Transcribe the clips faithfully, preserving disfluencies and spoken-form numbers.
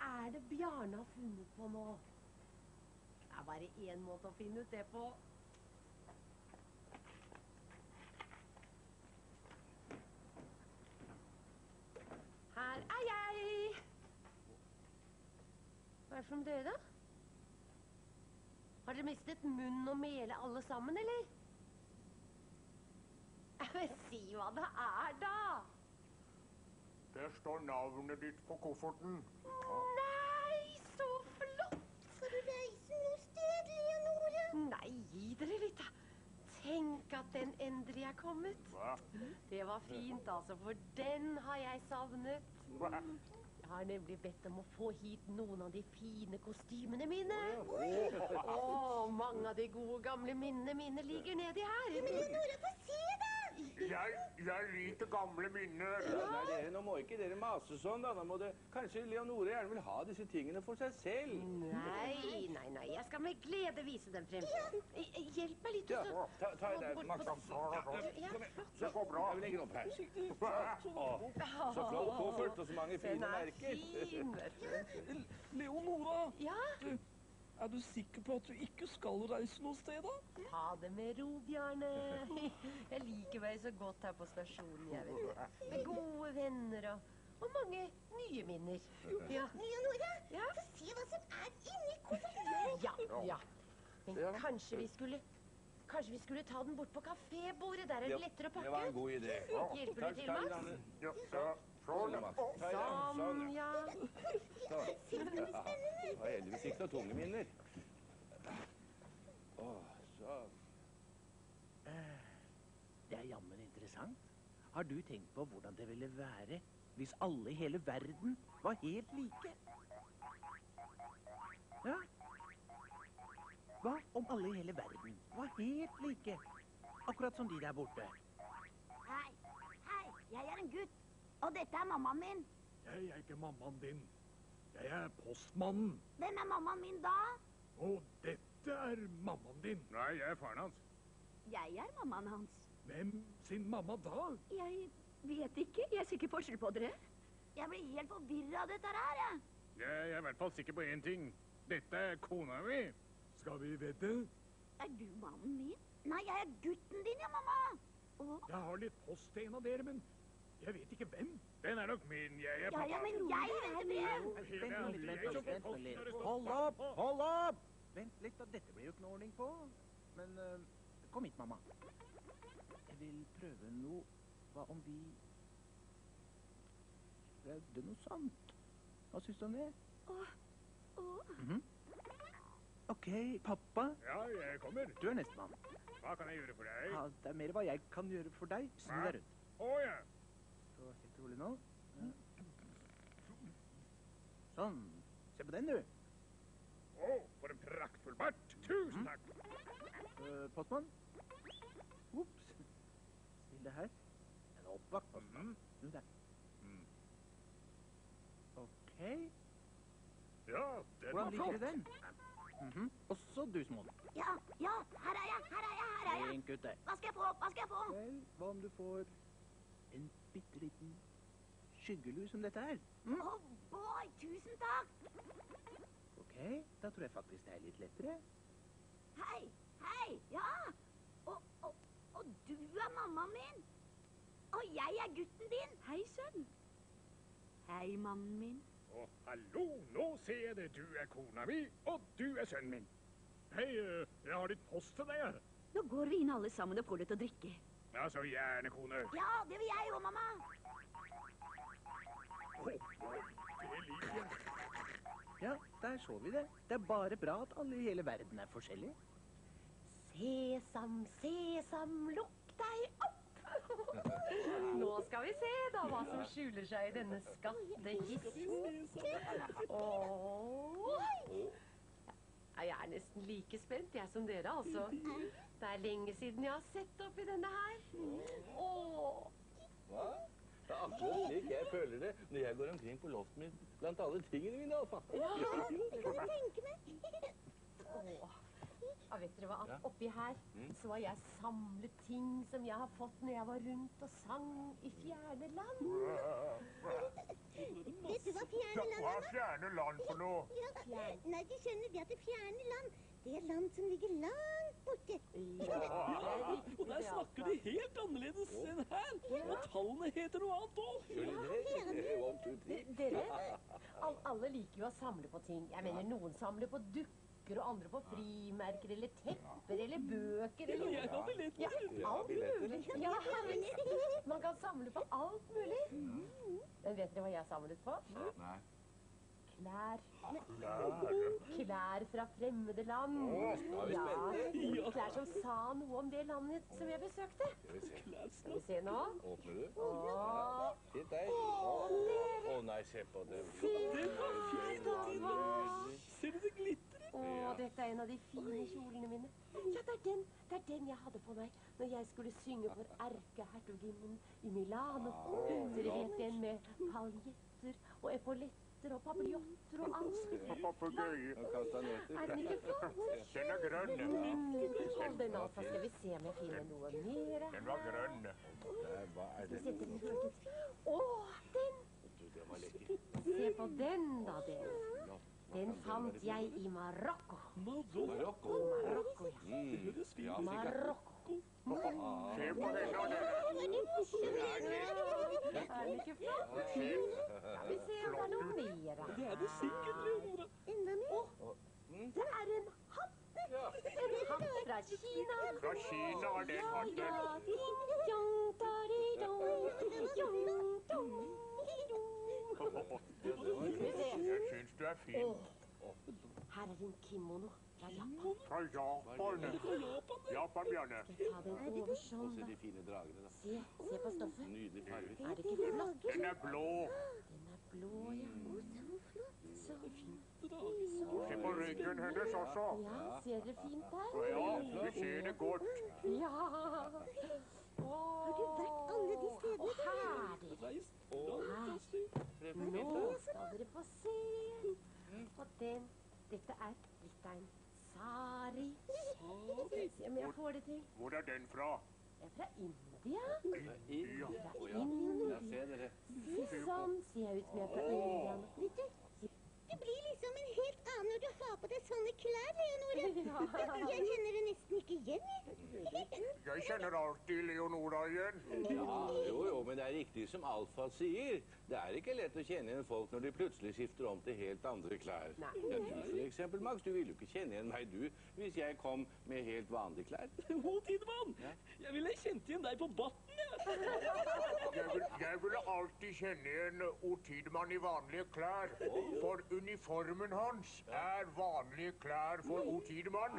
er det Bjarne har funnet på nå? Det er bare en måte å finne ut det på. Her er jeg! Hva er det for dere da? Har dere mistet munn og mele alle sammen, eller? Men si hva det er da! Der står navnet ditt på kofferten. Nei, så flott! Skal du reise noe sted, Leonore? Nei, gi dere litt da. Tenk at den endelig er kommet. Hva? Det var fint altså, for den har jeg savnet. Hva? Jeg har nemlig bedt om å få hit noen av de fine kostymene mine. Åh, mange av de gode gamle minnene mine ligger nedi her. Men Leonore, få se da! Jeg, jeg liker gamle minner. Ja, nei, dere, nå må ikke dere mase sånn, da. Nå må det, kanskje Leonore gjerne vil ha disse tingene for seg selv. Nei, nei, nei. Jeg skal med glede vise dem frem. I- Hjelp meg litt. Ja, også. ta, ta i Gå der, bort Max. på- Ja, Ja, kom igjen. flott. Det går bra. Ja, vi legger den opp her. Åh, så flott koffert og så mange fine Den er merker. fin, vet du. Leonora, Ja, er du sikker på at du ikke skal reise noe sted da? ta det med ro, Bjarne. Jeg liker meg så godt her på stasjonen, jeg vet det. Med gode venner og, og mange nye minner. Ja, Leonore, Ja. få se hva som er inni kofferten. ja, ja. Men Ja. kanskje vi skulle... Kanskje vi skulle ta den bort på kafébordet. Der er det lettere å Det var en pakke. god idé. Hjelper Ta, du til, ta i Max? den. Ja, så, Sånn, sånn. Max. Ta i den. Sånn, Sånn, ja. ja. Sånn. Ja, det var heldigvis ikke så tunge minner. Åh, så. Det er jammen interessant. Har du tenkt på hvordan det ville være hvis alle i hele verden var helt like? Ja? Hva om alle i hele verden var helt like? Akkurat som de der borte. Hei, hei, jeg er en gutt, og dette er mammaen min. Jeg er ikke mammaen din. Jeg er postmannen. Hvem er mammaen min da? Og dette er mammaen din. Nei, jeg er faren hans. Jeg er mammaen hans. Hvem sin mamma da? Jeg vet ikke, jeg ser ikke forskjell på dere. Jeg blir helt forvirret av dette her, jeg. Jeg er i hvert fall sikker på en ting. Dette er kona mi. Skal vi vedde? Er du mannen min? Nei, jeg er gutten din, ja, mamma. Åh, Jeg har litt post til en av dere, men jeg vet ikke hvem. Den er nok min. Jeg er ja, pappa. ja, men jeg venter brev. Vent nå litt, vent nå litt, vent nå litt. Hold opp, hold opp! Vent litt, da. Dette blir jo ikke noe ordning på. Men eh, kom hit, mamma. Jeg vil prøve noe. Hva om vi prøvde noe sant? Hva syns du om det? Åh, åh. Mhm. Ok, pappa. Ja, jeg kommer. Du er nestemann. Hva kan jeg gjøre for deg? Ja, det er mer hva jeg kan gjøre for deg. Snu deg rundt. Å ja. Så helt rolig nå. Ja. Sånn. Se på den, du. Å, for en praktfull bart. Tusen takk. Uh, postmann. Ops. Still det her. Den er oppvakt, postmann. Snu deg. Mm. Ok. Ja, den Hvordan var liker du flott. den? Mhm. Også du, Smån. Ja, ja, her er jeg, her er jeg, her er jeg. Flink gutte. Hva skal jeg få, hva skal jeg få? Vel, hva om du får en bitte liten skyggelue som dette her? Mm? Åh, boy, tusen takk. Ok, da tror jeg faktisk det er litt lettere. Hei, hei, ja. Og, og, og du er mammaen min. Og jeg er gutten din. Hei, sønn. Hei, mannen min. Å, hallo, nå ser jeg det. Du er kona mi, og du er sønnen min. Hei, eh, jeg har litt post til deg. Nå går vi inn alle sammen og får litt å drikke. Ja, så gjerne, kone. Ja, det vil jeg jo, mamma. Det liker jeg. Ja, der så vi det. Det er bare bra at alle i hele verden er forskjellige. Sesam, sesam, lukk deg opp. Nå skal vi se da hva som skjuler seg i denne skattkisten. Åh. Ja, jeg er nesten like spent, jeg som dere, altså. Det er lenge siden jeg har sett oppi denne her. Åh. Hva? Det er akkurat slik jeg føler det når jeg går omkring på loftet mitt blant alle tingene mine, altså. Ja, det kan jeg tenke meg. Åh. Ja, vet dere hva? Ja. Oppi her så har jeg samlet ting som jeg har fått når jeg var rundt og sang i fjerne land. Vet du hva fjerne land Hva er? er fjerne land for noe? Ja, nei, de skjønner det at det fjerne land, det er land som ligger langt borte. Ja, Og der snakker de helt annerledes enn her. Og tallene heter noe annet òg. One, two, three. Dere, all, alle liker jo å samle på ting. Jeg mener, noen samler på dukker, og andre på frimerker, eller tepper, eller bøker, Ja, eller jeg har billett ja, med. alt billetter. mulig. Ja, man kan samle på alt mulig. Men vet dere hva jeg samlet på? Nei. Klær. Klær fra fremmede land. da er vi Ja, spente. klær som sa noe om det landet som jeg besøkte. Skal vi se. Skal vi se nå? Åpner du? Åh, Titt der. Å nei, se på det. Ser du det glitrer? Åh, dette er en av de fine kjolene mine. Ja, det er den, det er den jeg hadde på meg når jeg skulle synge for erkehertuginnen i Milano. Dere vet den med paljetter og epauletter og papiljotter og alt. Papegøye. Og kastanjetter. Er den ikke flott? Den er grønn. Hold den altså, skal vi se om jeg finner noe mer. Den var grønn. Nei, hva er det? Sette den her. Åh, den! Du, det var lekker. Se på den da, dere. Den fant jeg i Marokko. Marokko. Marokko. Marokko, ja. Mm. Høres fint Ja, ut. Marokko. Se på henne og dere. Er den ikke flott? Skal vi se om det er noe mer da. Det er det sikkert, Leonora. Enda mer. Åh, det er en hatt. En hatt fra Kina. Fra Kina er den hatten. Jong, dari, dong, jong, dong, dong. Skal vi se. Jeg syns du er fin. Åh, her er en kimono fra Japan. Fra Japan. Fra Japan, det. Japan, Bjarne. Ta den over Og sånn se da. de fine dragene, da. Se, se på stoffet. Nydelig farger. Er det ikke flott? Den er blå. Den er blå, ja. Så fint. Se på ryggen hennes også. Ja, ser dere fint der? Ja, vi ser det godt. Ja. Har du vært alle de stedene? Og her, dere. Reist langt og styrt. Nå skal dere få se. Og den, dette er litt av en sari. Se om jeg får det til. Hvor er den fra? Det er fra India. India. Fra Å ja. India. Ja, se dere. Se sånn ser jeg ut som jeg er fra India. Vet du, du blir liksom en helt annen når du har på deg sånne klær, Leonora. Jeg kjenner det nesten ikke igjen. Jeg kjenner alltid Leonora igjen. Ja, jo, jo, men det er riktig som Alfa sier. Det er ikke lett å kjenne igjen folk når de plutselig skifter om til helt andre klær. Nei. Ja, du for eksempel, Max, du ville jo ikke kjenne igjen meg, du, hvis jeg kom med helt vanlige klær. Å, Tidemann! Jeg ville kjent igjen deg på batten, jeg. Jeg, vil, jeg ville alltid kjenne igjen O. Tidemann i vanlige klær. For uniformen hans er vanlige klær for O. Tidemann.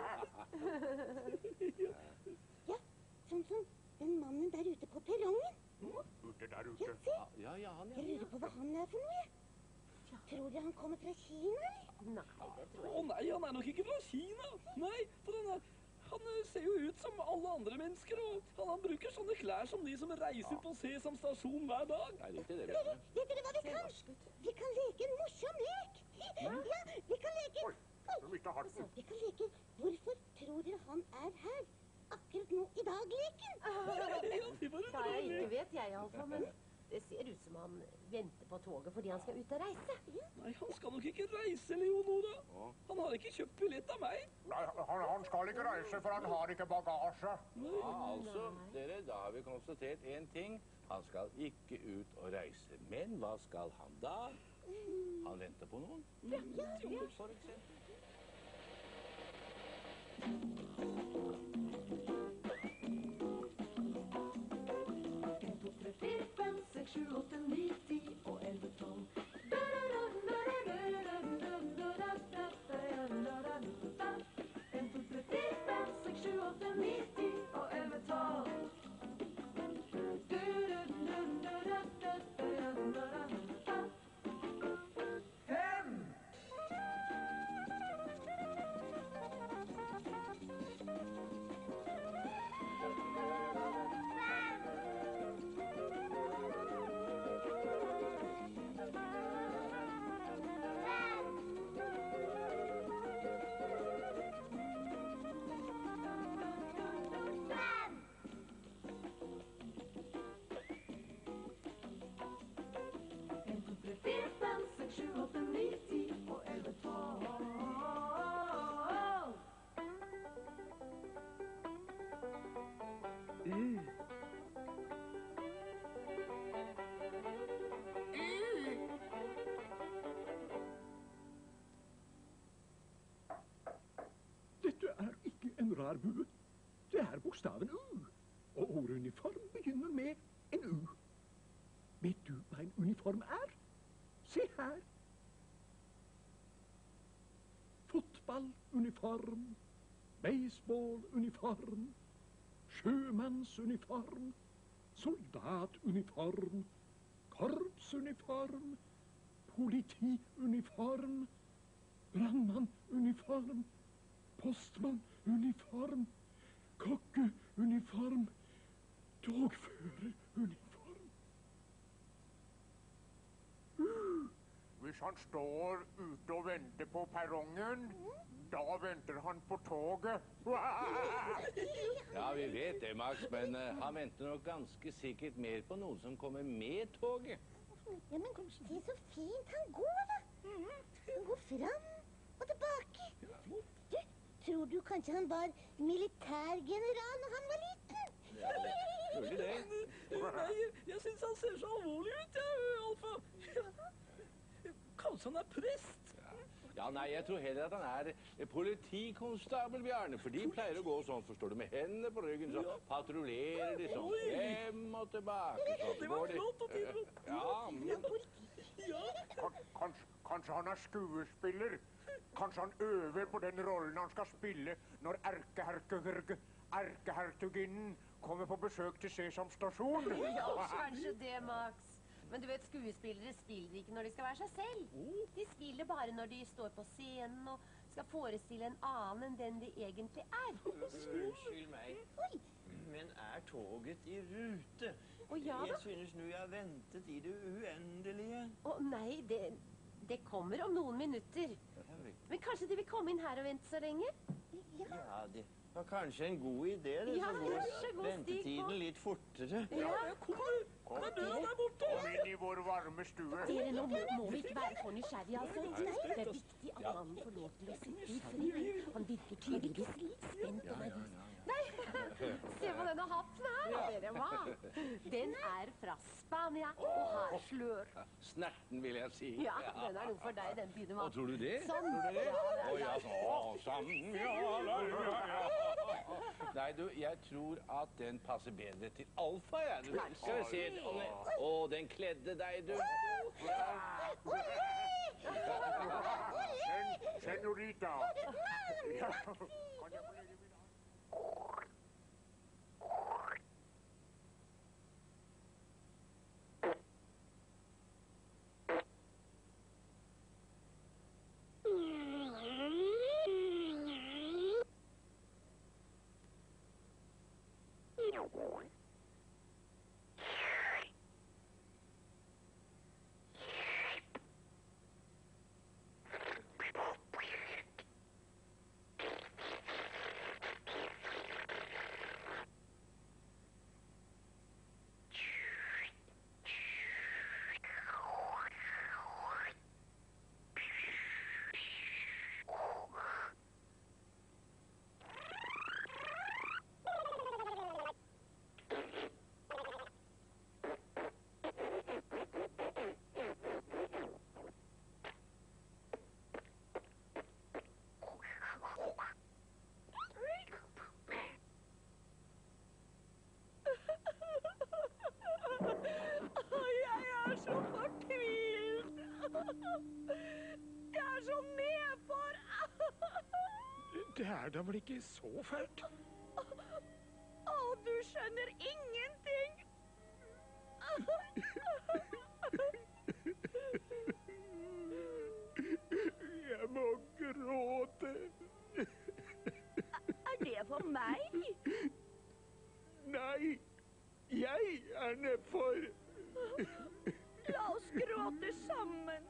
Ja, sånn som den mannen der ute på perrongen. Ute der Ja, ute. se. Ja, ja, han, Jeg ja. lurer på hva han er for noe. Tror dere han kommer fra Kina, eller? Nei, det tror Å jeg ikke. nei, han er nok ikke fra Kina. Nei, for han, er, han eh, ser jo ut som alle andre mennesker, og han, han bruker sånne klær som de som reiser på Sesam stasjon hver dag. Det er riktig det, Dere, Bjørne. vet dere hva vi Ser kan? norsk ut. Vi kan leke en morsom lek. Ja, vi kan leke... Oi, du mistet hatten. Vi kan leke Hvorfor tror dere han er her? Akkurat nå i dag-leken. Ja, det var en Ja, bra jeg ikke lek. vet jeg iallfall, men det ser ut som han venter på toget fordi han skal ut og reise. Nei, han skal nok ikke reise, Leonora. Å. Han har ikke kjøpt billett av meg. Nei, han, han skal ikke reise, for han har ikke bagasje. Ja, altså, dere, da har vi konstatert en ting. Han skal ikke ut og reise. Men hva skal han da? Han venter på noen. For eksempel. fire, fem, seks, sju, åtte, ni, ti og elleve, tolv. En, to, tre, fire, fem, seks, sju, åtte, ni, ti og elleve, tolv. Fem! svær bue. Det er bokstaven U. Og ordet uniform begynner med en U. Vet du hva en uniform er? Se her. Fotballuniform, baseballuniform, sjømannsuniform, soldatuniform, korpsuniform, politiuniform, brannmannuniform, postmannuniform, kokkeuniform, togføreruniform. Uh. Hvis han står ute og venter på perrongen, da venter han på toget. Ja, vi vet det, Max, men uh, han venter nok ganske sikkert mer på noen som kommer med toget. Ja, men se så fint han går, da. Han går fram og tilbake. Du, tror du kanskje han var militærgeneral når han var liten? Ja, mulig det. Nei, jeg synes han ser så alvorlig ut, ja, Alfa. Kanskje han er prest? Ja. ja, nei, jeg tror heller at han er politikonstabel, Bjarne, for de pleier å gå sånn, forstår du, med hendene på ryggen, så patruljerer de sånn, frem og tilbake. Så Det var flott og tidlig. Ja, men... Kan- Kanskje, kanskje han er skuespiller? Kanskje han øver på den rollen han skal spille når erkehertug, erkehertuginnen kommer på besøk til Sesam stasjon? Ja, kanskje det, Max. Men du vet, skuespillere spiller ikke når de skal være seg selv. De spiller bare når de står på scenen og skal forestille en annen enn den de egentlig er. Unnskyld meg, men er toget i rute? Å, ja da. Jeg synes nu jeg har ventet i det uendelige. Å nei, det, det kommer om noen minutter. Men kanskje de vil komme inn her og vente så lenge? Ja, det var kanskje en god idé, det, Ja, så vær så god, går stig ventetiden på. litt fortere. Ja, kom. Kom inn i vår varme stue. Dere, nå må, må vi ikke være for nysgjerrige, altså. Det er viktig at mannen får lov til å sitte i fred. Han virker tydeligvis litt spent og nervøs. Nei, se på denne hatten her, dere, hva? Den er fra Spania og har slør. Snerten, vil jeg si. Ja, den er noe for deg, den begynner Og med. tror du det? Sånn. Tror du det? Ja, Å, ja, så, sånn, ja, ja, ja, ja. Nei, du, jeg tror at den passer bedre til Alfa, jeg. Du, skal vi se. Å, den- Å, den kledde deg, du. Sen, senorita. Ja. Kan jeg få legge min arm? Jeg er så nedfor. Det er da vel ikke så fælt? Å, du skjønner ingenting. Jeg må gråte. Er det for meg? Nei, jeg er nedfor. La oss gråte sammen.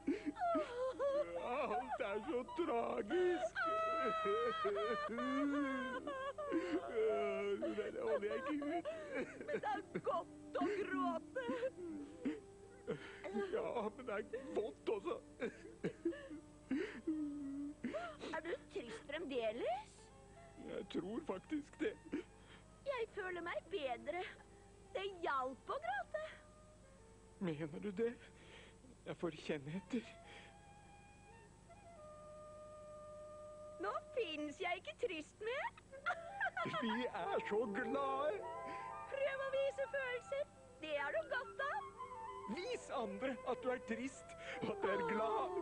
Alt er så tragisk. Det holder jeg ikke ut. Men det er godt å gråte. Ja, men det er vondt også. Er du trist fremdeles? Jeg tror faktisk det. Jeg føler meg bedre. Det hjalp å gråte. Mener du det? Jeg får kjenne etter. Nå finnes jeg ikke trist mer. Vi er så glade. Prøv å vise følelser. Det er du godt av. Vis andre at du er trist, og at du er glad.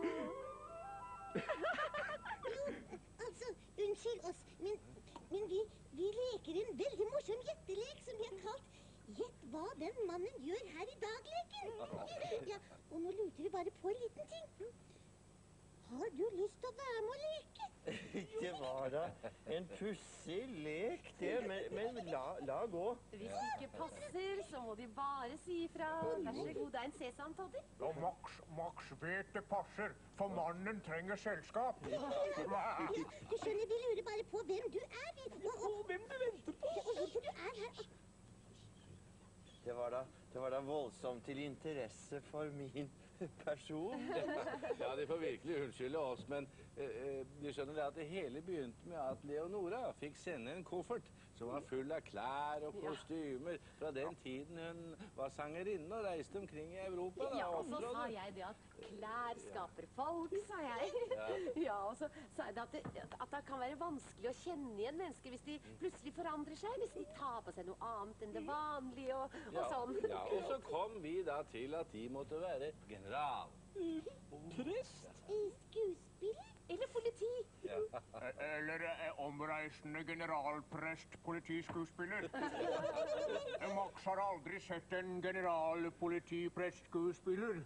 Altså, unnskyld oss, men, men vi, vi leker en veldig morsom gjettelek som vi har kalt Gjett hva den mannen gjør her i dag-leken. Ja, og nå lurte vi bare på en liten ting. Har du lyst til å være med å leke? Det var da en pussig lek, det, men, men la, la gå. Hvis det ikke passer, så må de bare si ifra. Vær så god, det er en sesamtodder. Ja, Max, Max vet det passer, for mannen trenger selskap. Ja, du skjønner, vi lurer bare på hvem du er. Vi, og, og, Hvem du venter på? og hvorfor du er her. Det var da, det var da voldsomt til interesse for min person. Ja, de får virkelig unnskylde oss, men eh, de skjønner det at det hele begynte med at Leonora fikk sende en koffert som var full av klær og kostymer fra den tiden hun var sangerinne og reiste omkring i Europa. Da, Ja, og så opptrådte. sa jeg det at klær skaper folk, sa jeg. Ja, og så sa jeg det at, det at det kan være vanskelig å kjenne igjen mennesker hvis de plutselig forandrer seg, hvis de tar på seg noe annet enn det vanlige og, og Ja, sånn. ja, og så kom vi da til at de måtte være general. Prest? Skuespiller? Eller politi. Eller eh, omreisende generalprest, politiskuespiller. Max har aldri sett en general-politi-prest-skuespiller.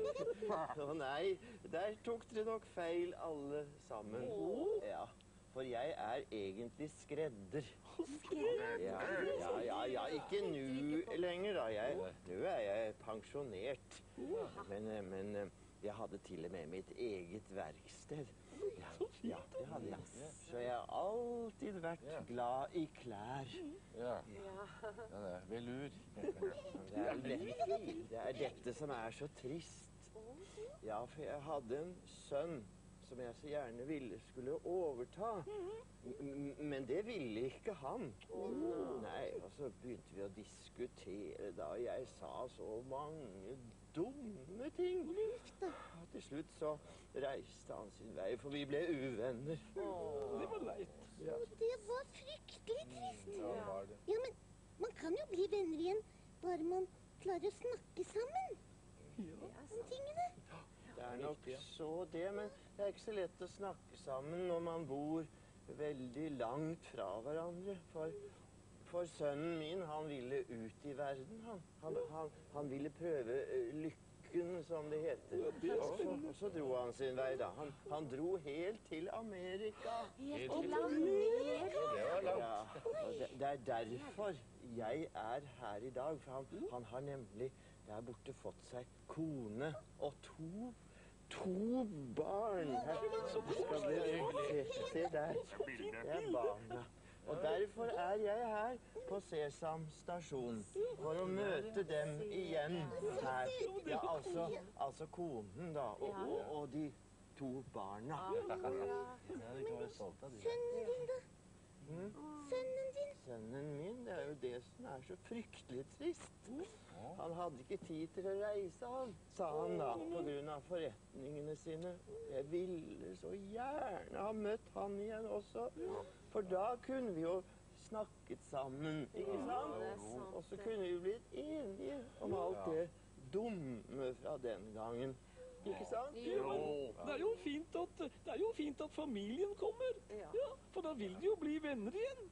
Å nei, der tok dere nok feil alle sammen. Ja, for jeg er egentlig skredder. Ja, ja, ja, ja, ikke nu lenger da. Jeg, nå er jeg pensjonert. Men, eh, men eh, jeg hadde til og med mitt eget verksted. Ja, ja, det hadde jeg. Så jeg har alltid vært glad i klær. Ja, ja det er velur. Det er, dette, det er dette som er så trist. Ja, for jeg hadde en sønn som jeg så gjerne ville skulle overta. M men det ville ikke han. Nei, og så begynte vi å diskutere da. Jeg sa så mange dumme ting. Og til slutt så reiste han sin vei, for vi ble uvenner. Det var leit. Ja. Det var fryktelig trist. Ja, var det. Ja, men man kan jo bli venner igjen bare man klarer å snakke sammen om tingene. Det er nok så det, men det er ikke så lett å snakke sammen når man bor veldig langt fra hverandre. For, for sønnen min, han ville ut i verden, han. Han, han, han ville prøve uh, lykken, som det heter. Og så, og så dro han sin vei da. Han, han dro helt til Amerika. Helt til Amerika. Det var langt. Ja, og det, det er derfor jeg er her i dag, for han, han har nemlig der borte fått seg kone og to To barn. Her, skal dere se, se der. Det er barna. Og derfor er jeg her på Sesam stasjon for å møte dem igjen her. Ja, altså, altså konen da, og, og, og de to barna. Ja, de kan være stolte av de. Sønnen din, da? Mm. Sønnen din? Sønnen min, det er jo det som er så fryktelig trist. Han hadde ikke tid til å reise, han, sa han da, på grunn av forretningene sine. Jeg ville så gjerne ha møtt han igjen også, for da kunne vi jo snakket sammen, ikke sant? Og så kunne vi blitt enige om alt det dumme fra den gangen. Ikke sant? Jo, men det er jo fint at, det er jo fint at familien kommer. Ja, for da vil de jo bli venner igjen.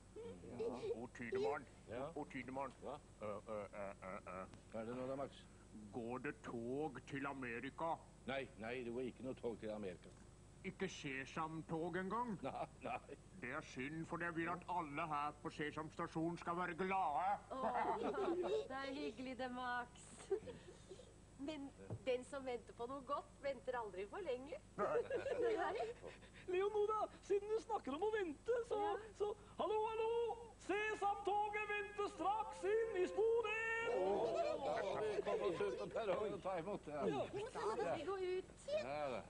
O Tidemann, Ja. O Tidemann. Hva? Uh, uh, uh, uh, uh. Hva er det nå da, Max? Går det tog til Amerika? Nei, nei, det går ikke noe tog til Amerika. Ikke Sesamtog engang? Nei, nei. Det er synd, for jeg vil at alle her på Sesam stasjon skal være glade. Det er hyggelig det, Max. Men den som venter på noe godt, venter aldri for lenge. Leonora, siden du snakker om å vente, så, så hallo, hallo! Sesamtoget venter straks inn i sporet! Da må vi komme oss ut på perrongen og ta imot. Ja. Da må vi gå ut. Ja, da.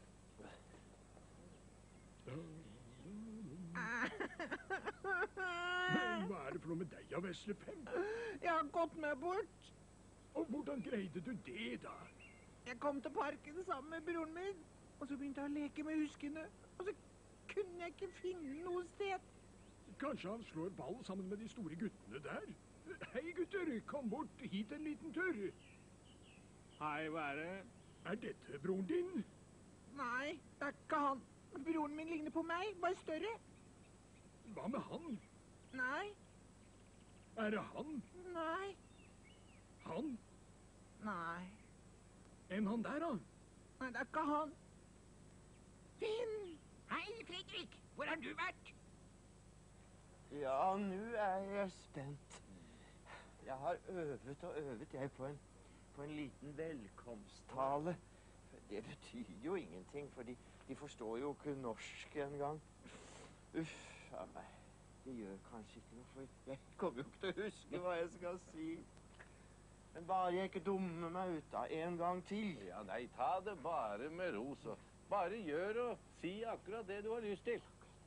Hva er det for noe med deg, Vesle Fem? Jeg har gått meg bort. Og hvordan greide du det, da? Jeg kom til parken sammen med broren min, og så begynte jeg å leke med huskene. Og så kunne jeg ikke finne noe sted. Kanskje han slår ball sammen med de store guttene der? Hei, gutter, kom bort hit en liten tur. Hei, hva er det? Er dette broren din? Nei, det er ikke han. Broren min ligner på meg, bare større. Hva med han? Nei, Er det han? nei, Han? nei. Enn han der, da? Nei, det er ikke han. Finn! Hei, Fredrik. Hvor har du vært? Ja, nå er jeg spent. Jeg har øvet og øvet, jeg, på en, på en liten velkomsttale. Det betyr jo ingenting, for de, de forstår jo ikke norsk engang. Uff a meg. Det gjør kanskje ikke noe, for jeg kommer jo ikke til å huske hva jeg skal si. Men bare jeg ikke dummer meg ut da en gang til. Ja, nei, ta det bare med ro, så. Bare gjør og si akkurat det du har lyst til.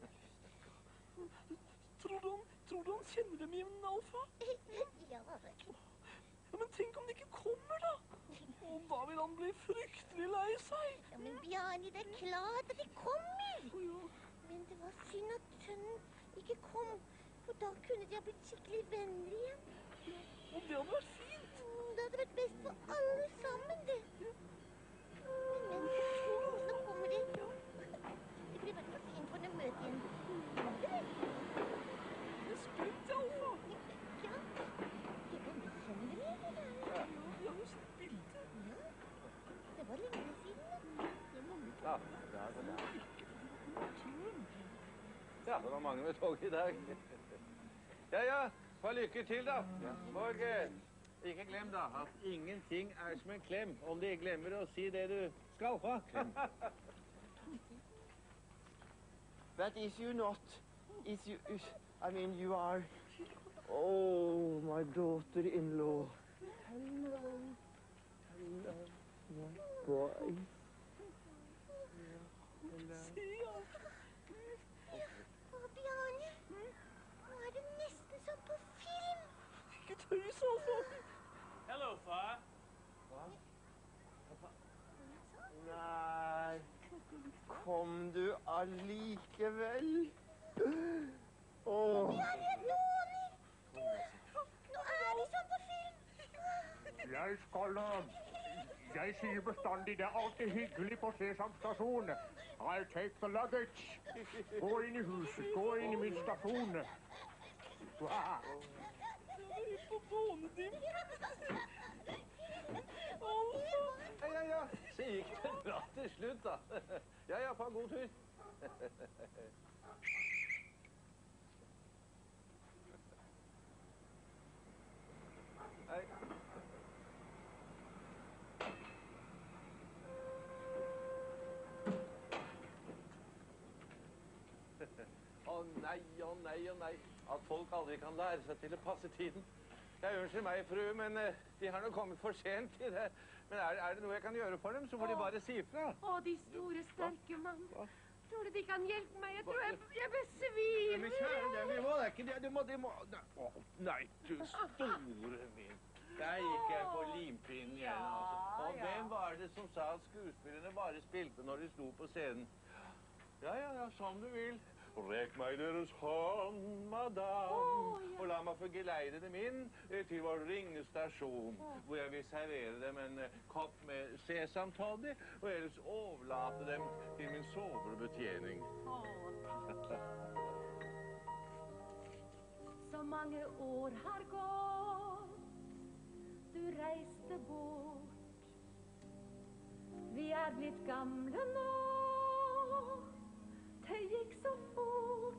Tror du han, tror du han kjenner dem igjen, Alfa? Ja, Ja, men tenk om de ikke kommer, da! Og da vil han bli fryktelig lei seg. ja, men Bjarne, det er klart at de kommer. Å, ja. Men det var synd at sønnen ikke kom, for da kunne de ha blitt skikkelig venner igjen. Og det hadde vært fint. Mm, Det hadde vært best for alle sammen, det. Men nå kommer de. Det blir bare for fint for dem møte igjen. Jeg er spent, Alfa. Ja, det var vi kjenner det, eller? Ja, vi har jo sett bilder. Ja, det var lenge siden. da. Det er mange Ja, ja, det er. Ja, det var mange med tog i dag. Ja, ja, få lykke til, da. Og eh, ikke glem, da, at ingenting er som en klem om de glemmer å si det du skal ha. But is you not, is you, is, I mean, you are, oh, my daughter-in-law. Hello, hello, my boy. Si, ja. Å, Bjarne, nå er det nesten som på film. Ikke tøys, Alfa. Hello, far. Nei, kom du allikevel? Åh. Bjarne, Tony, du, nå er de som på film. Jeg skal eh, Jeg sier bestandig det er alltid hyggelig på Sesam stasjon. I'll take the luggage. Gå inn i huset, gå inn i min stasjon. Wow. Jeg er på bånedim. Alfa. Ja, ja, ja. Så gikk det bra til slutt, da. Ja, ja, få en god tur. Hei. Å nei, å nei, å nei. At folk aldri kan lære seg til å passe tiden. Jeg unnskyld meg, fru, men eh, de har nok kommet for sent til det. Men er, er det noe jeg kan gjøre for dem, så får de bare si fra. Å, de store, sterke mann. Hva? Tror du de kan hjelpe meg? Jeg tror jeg, jeg Men besvimer. kjære dem, vi må, det er ikke det. Du må, de må... Nei, å, nei, du store min. Der gikk jeg på limpinnen igjen, altså. Og hvem var det som sa at skuespillerne bare spilte når de sto på scenen? Ja, ja, ja, som du vil. Rekk meg deres hånd, madame, Å, ja. og la meg få geleide dem inn eh, til vår ringestasjon, hvor jeg vil servere dem en eh, kopp med sesamtoddy, og ellers overlate dem til min sobre betjening. Å, takk. Så mange år har gått, du reiste bort. Vi er blitt gamle nå, det gikk så fort.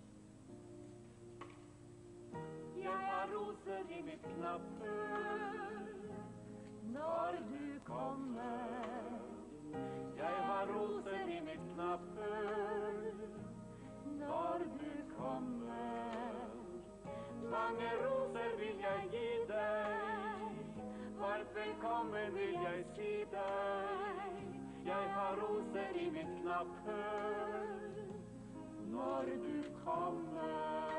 Jeg har roser i mitt knapphull når du kommer. Jeg har roser i mitt knapphull når du kommer. Mange roser vil jeg gi deg, varmt velkommen vil jeg si deg. Jeg har roser i mitt knapphull når du kommer.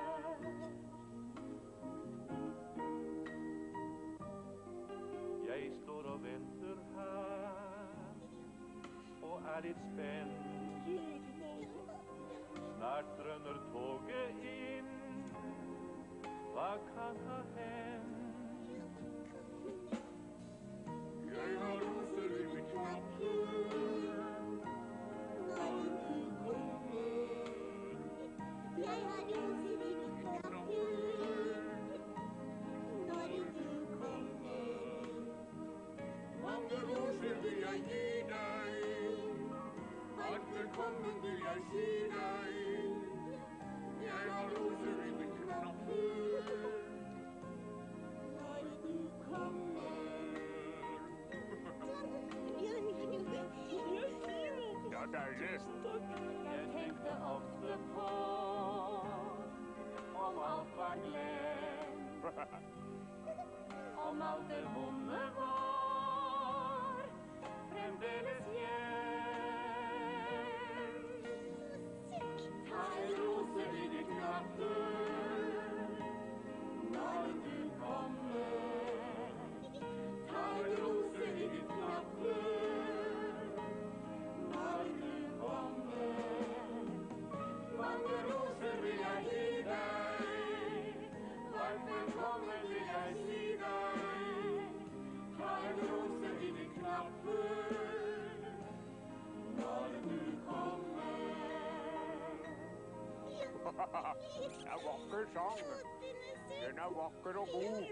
Jeg står og venter her, og er litt spent. Snart drønner toget hva kan ha hendt? Jeg har roser i mitt knapphull når du kommer. Jeg har roser i mitt knapphull når du kommer. Mange roser vil jeg gi deg, alt velkommen vil jeg si deg. Jeg har roser i mitt knapphull når du kommer. Ja, deilig. Jeg tenkte ofte på om alt var glemt, om alt det vonde var fremdeles gjemt. Ta en rose i ditt knapphull når du kommer. Ta en rose i ditt knapphull når du kommer. Mange roser vil jeg gi deg, varmt velkommen vil jeg si deg. Ta en rose i ditt knapphull når du kommer. Det er vakker sang. Den er vakker og god.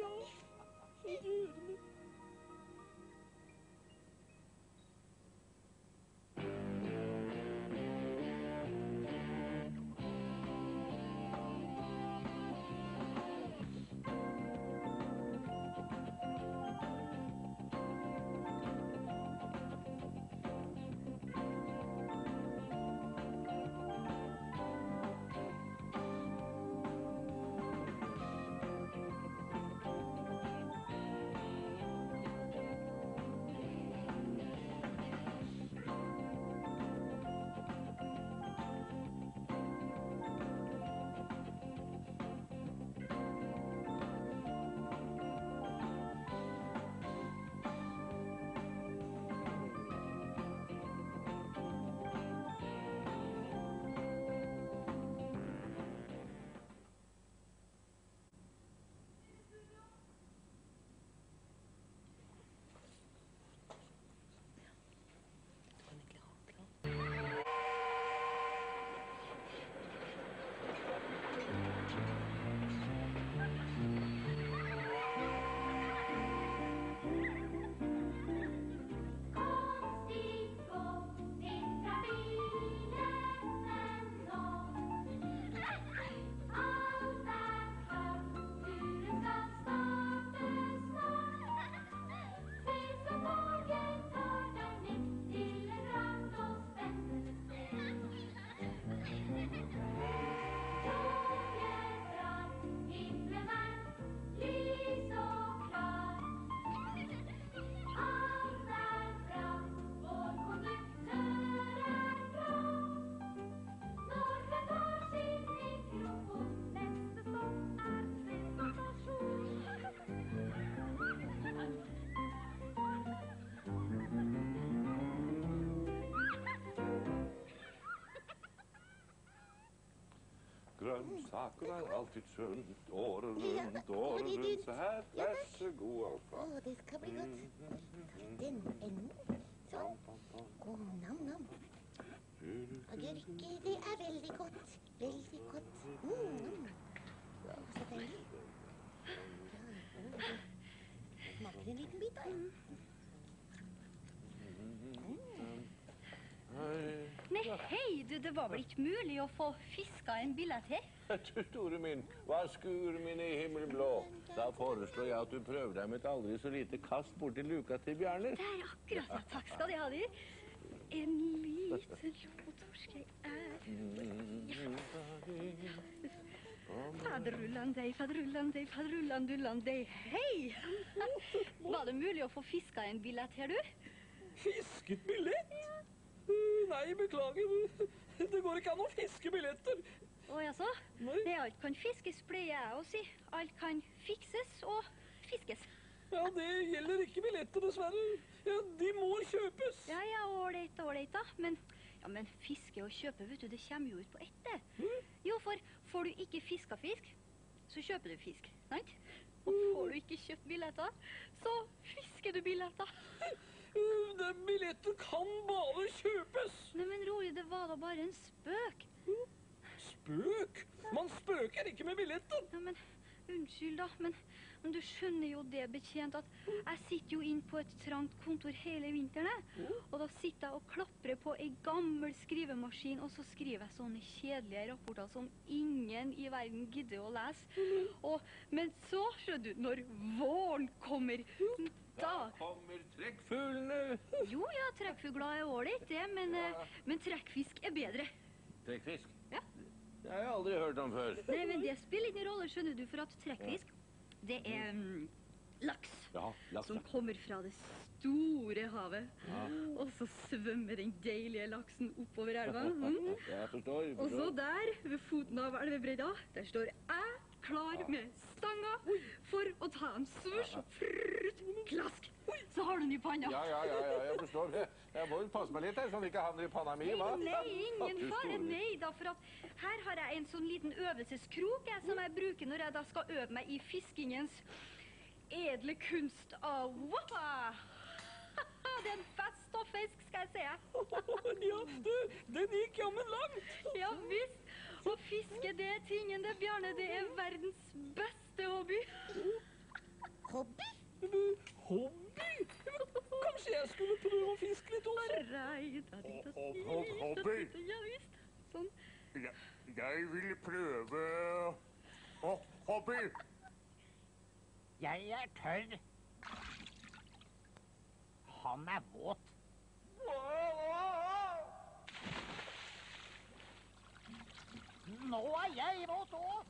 Grønnsaker er alltid sunt, året rundt, året rundt. Så her, vær så god, Alfa. Å, det skal bli godt. Ta den enden. Sånn. Å, nam, nam. Agurker, det er veldig godt. Veldig godt. Mm, nam. Å, så deilig. Ja, smaker en liten bit, da. Nei, hei, du, det var vel ikke mulig å få fiska en billett her? Du, store min, hva skur min i himmelblå? Da foreslår jeg at du prøver deg med et aldri så lite kast bort til luka til Bjarner. Det er akkurat, ja, takk skal de ha, de. En liten låtorsk jeg er. Ja. Faderullandei, faderullandei, faderullandullandei. Hei! Var det mulig å få fiska en billett her, du? Fisket billett? Ja. Nei, beklager. Det går ikke an å fiske billetter. Å, jaså? Det alt kan fiskes, pleier jeg å si. Alt kan fikses og fiskes. Ja, det gjelder ikke billetter, dessverre. Ja, de må kjøpes. Ja, ja, ålreit, ålreit da. Men, ja, men fiske og kjøpe, vet du, det kommer jo ut på ett, det. Mm. Jo, for får du ikke fiska fisk, så kjøper du fisk, sant? Og får du ikke kjøpt billetter, så fisker du billetter. Den billetten kan bare kjøpes. Nei, men Rolig, det var da bare en spøk. Spøk? Man spøker ikke med billetten. Ja, men unnskyld da, men, men du skjønner jo det, betjent, at jeg sitter jo inn på et trangt kontor hele vinteren, og da sitter jeg og klaprer på en gammel skrivemaskin, og så skriver jeg sånne kjedelige rapporter som ingen i verden gidder å lese. Og, men så, skjønner du, når våren kommer, da... Da kommer trekkfuglene. Jo, ja, trekkfugler er ålreit det, men, eh, men trekkfisk er bedre. Trekkfisk? Ja. Det har jeg aldri hørt om før. Nei, men det spiller ingen rolle, skjønner du, for at trekkfisk, det er um, laks, Ja, laks, som ja. kommer fra det store havet. Ja. Og så svømmer den deilige laksen oppover elva. Mm. Jeg forstår, jeg Og så forstår. der, ved foten av elvebredda, der står jeg klar med stanga for å ta en svurs, frrrt, klask. Så har du den i panna. Ja, ja, ja, ja, jeg forstår. Jeg, jeg må jo passe meg litt her, sånn at ikke havner i panna mi, hva? Nei, ingen Du fare, store. nei da, for at her har jeg en sånn liten øvelseskrok jeg, som jeg bruker når jeg da skal øve meg i fiskingens edle kunst av wappa. Det er en fest og fisk, skal jeg se. Ja, du, den gikk jammen langt. Ja, visst. Å fiske det tingen, det, Bjarne, det er verdens beste hobby. Hobby? Hobby? Kanskje jeg skulle prøve å fiske litt også? Hobby? Ja, visst. Sånn. Jeg, jeg vil prøve... Å, hobby! Jeg er tørr. Han er våt. Nå er jeg våt òg.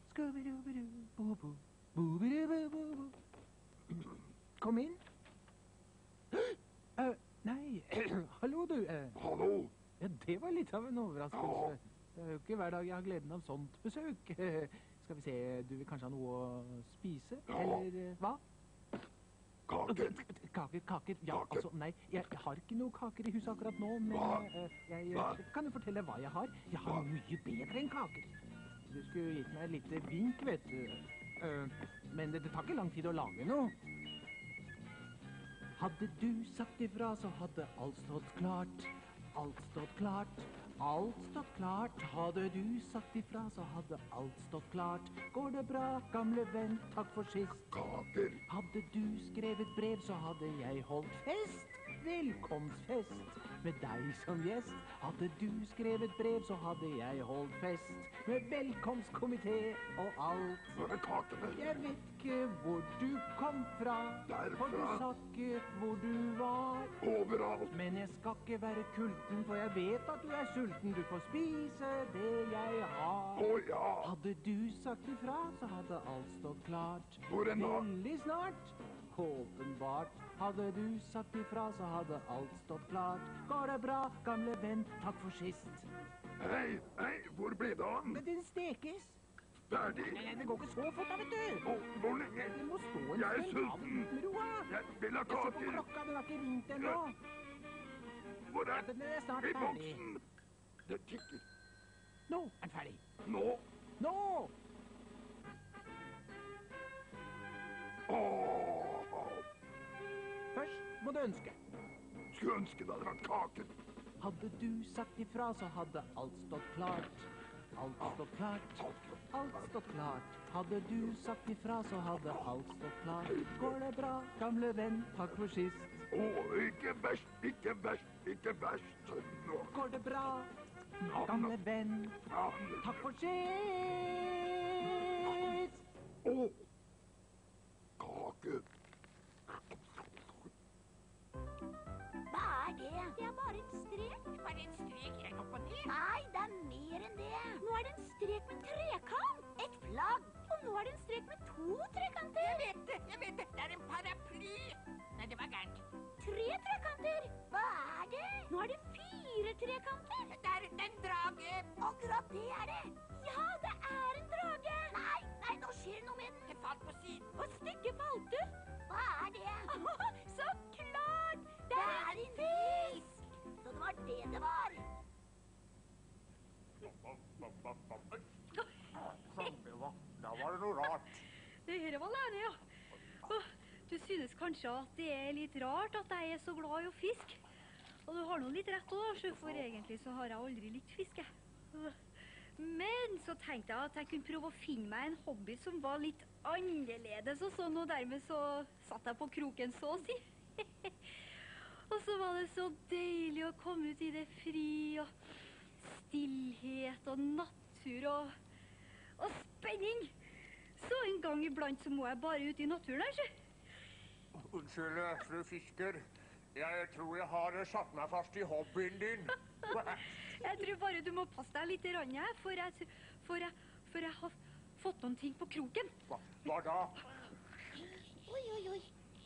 Kom inn. Uh, nei, hallo du. Uh, Hallo? ja, det var litt av en overraskelse. Det er jo ikke hver dag jeg har gleden av sånt besøk. Skal vi se, du vil kanskje ha noe å spise? Ja. Eller uh, hva? Kaker. Kaker, kaker. Ja, Kaker. altså, nei, jeg, jeg har ikke noe kaker i huset akkurat nå, men Hva? uh, jeg Hva? uh, kan jo fortelle hva jeg har. Jeg har Hva? mye bedre enn kaker. Du skulle gitt meg et lite vink, vet du. Uh, men det, det tar ikke lang tid å lage noe. Hadde du sagt ifra, så hadde alt stått klart. Alt stått klart. Alt stått klart. Hadde du sagt ifra, så hadde alt stått klart. Går det bra, gamle venn? Takk for sist. Kaker. Hadde du skrevet brev, så hadde jeg holdt fest. Velkomstfest med deg som gjest. Hadde du skrevet brev, så hadde jeg holdt fest med velkomstkomité og alt. Hvor er kakene? Jeg vet ikke hvor du kom fra, for du Derfra. sa ikke hvor du var. Overalt. Men jeg skal ikke være kulten, for jeg vet at du er sulten. Du får spise det jeg har. Å ja. Hadde du sagt ifra, så hadde alt stått klart. Hvor er nå? Veldig snart. Åpenbart. Hadde du sagt ifra, så hadde alt stått klart. Går det bra, gamle venn? Takk for sist. Hei, hei, hvor ble det av? Men den stekes. Ferdig. Nei, det går ikke så fort da, vet du. Å, hvor lenge? Det må stå en Jeg er stund. Ta det sulten. litt med ro, da. Jeg vil ha Jeg ser på kaker. klokka, den har ikke ringt ennå. Hvor er Den er snart I ferdig. boksen? Det tikker. Nå er den ferdig. Nå? Nå! Åh, Først må du ønske. skulle ønske det hadde vært kaker. Hadde du sagt ifra, så hadde alt stått klart. Alt stått klart. Alt stått klart. Hadde du sagt ifra, så hadde alt stått klart. Går det bra, gamle venn? Takk for sist. Å, ikke verst, ikke verst, ikke verst. Nå. Går det bra, gamle venn? Takk for sist. Å, kake. Hva er det? Det er bare en strek. Bare en strek helt opp og ned. Nei, det er mer enn det. Nå er det en strek med trekant. Et flagg. Og nå er det en strek med to trekanter. Jeg vet det, jeg vet det. Det er en paraply. Nei, det var gærent. Tre trekanter. Hva er det? Nå er det fire trekanter. Det er en drage. Akkurat det er det. Ja, det er en drage. Nei, nei, nå skjer det noe med den. Det falt på siden. Og stykket falt ut. Hva er det? Så klart! Det er en fisk! Så det var det det var. Sånn, det var. Da Ja, var det noe rart? Det her var Lene, ja. Åh, du synes kanskje at det er litt rart at jeg er så glad i å fiske. Og du har noe litt rett også, for egentlig så har jeg aldri likt fiske. Men så tenkte jeg at jeg kunne prøve å finne meg en hobby som var litt annerledes og sånn, og dermed så satt jeg på kroken så å si. Og så var det så deilig å komme ut i det fri, og stillhet og natur og, og spenning. Så en gang iblant så må jeg bare ut i naturen her, så. Unnskyld, fru Fisker. Jeg tror jeg har satt meg fast i hobbyen din. Jeg tror bare du må passe deg litt rann her, for jeg, for, jeg, for jeg har fått noen ting på kroken. Hva, hva da? Oi, oi, oi.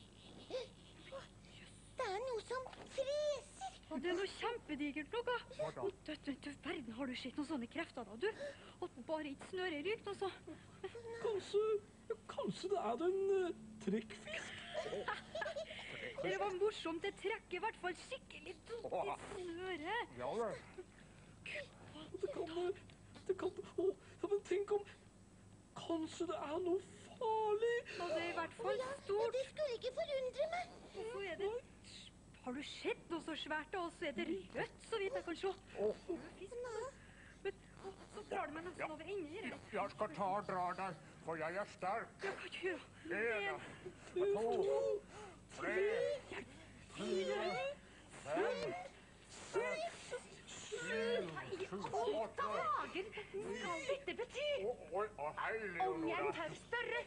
Det er noe som freser. Og det er noe kjempedigert noe. Hva da? Du, du, du, verden, har du sett noen sånne krefter da, du? Og bare ikke snøret rykt, altså. Kanskje, ja, kanskje det er en uh, trekkfisk? Det var morsomt, det trekker i hvert fall skikkelig dumt i snøret. Ja, det. Det kan, det kan, å, ja, men tenk om, kanskje det er noe farlig? Og det er i hvert fall Ja, stort. det skulle ikke forundre meg. Og så er det, har du sett noe så svært, og så er det rødt, så vidt jeg kan se. Fisk, men så drar det meg nesten over enden her. Jeg skal ta og dra deg, for jeg er sterk. Ja, hva gjør du? En, to, tre, fire, fem, seks, sju, åtte, Dagen, hva dette betyr? oi, og hei, Om jeg Leonora. tar større.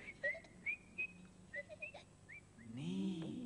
Ni.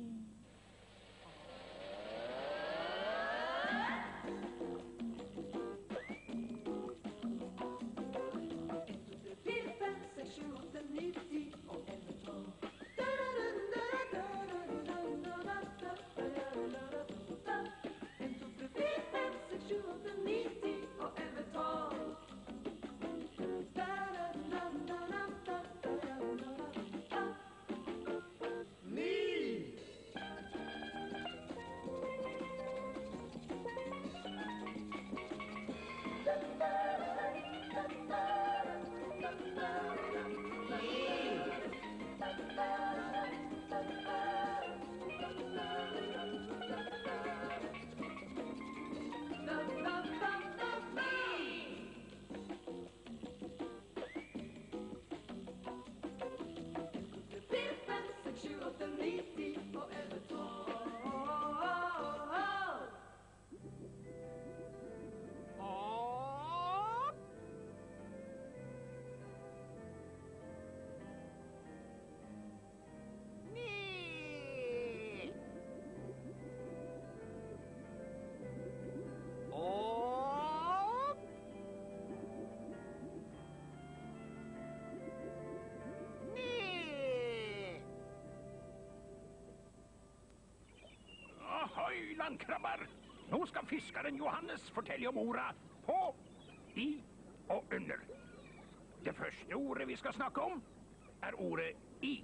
Ahoi, landkrabber! Nå skal fiskeren Johannes fortelle om orda på, i og under. Det første ordet vi skal snakke om, er ordet i.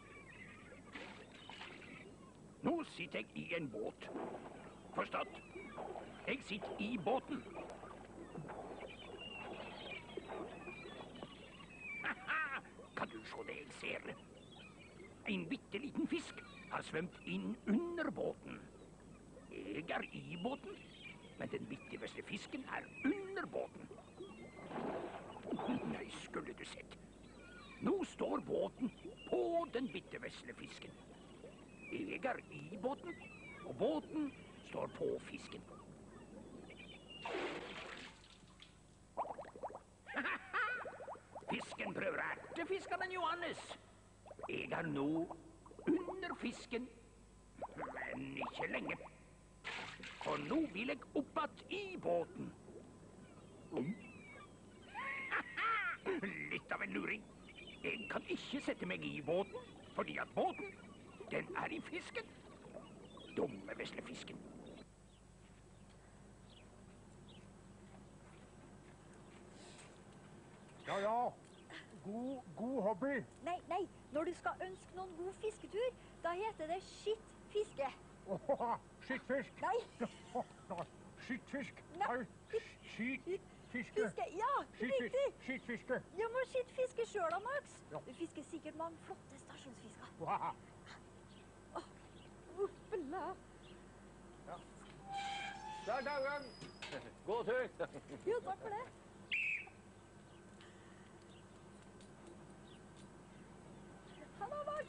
Nå sitter jeg i en båt. Forstått? Jeg sitter i båten. Haha! Kan du se det jeg ser? En bitte liten fisk har svømt inn under båten. Jeg er i båten, men den bitte vesle fisken er under båten. Nei, skulle du sett. Nå står båten på den bitte vesle fisken. Jeg er i båten, og båten står på fisken. Fisken prøver å erte fiskeren Johannes. Jeg er nå under fisken, men ikke lenge. For nå vil jeg oppad i båten. Litt av en luring. Jeg kan ikke sette meg i båten, fordi at båten, den er i fisken. Dumme vesle fisken. Ja, ja. God, god hobby. Nei, nei, når du skal ønske noen god fisketur, da heter det skitt fiske. Åh, skittfisk. Nei. Åh, nei, skittfisk. Nei. Nei, skitt. Fiske. Fiske, ja, Skittfisk. riktig. Skittfiske. Ja, men skittfiske sjøl da, Max. Ja. Du fisker sikkert mange flotte stasjonsfisker. Wow. Voppela. Der, Dagen! God tur! Jo, takk for det. Hallo, Max.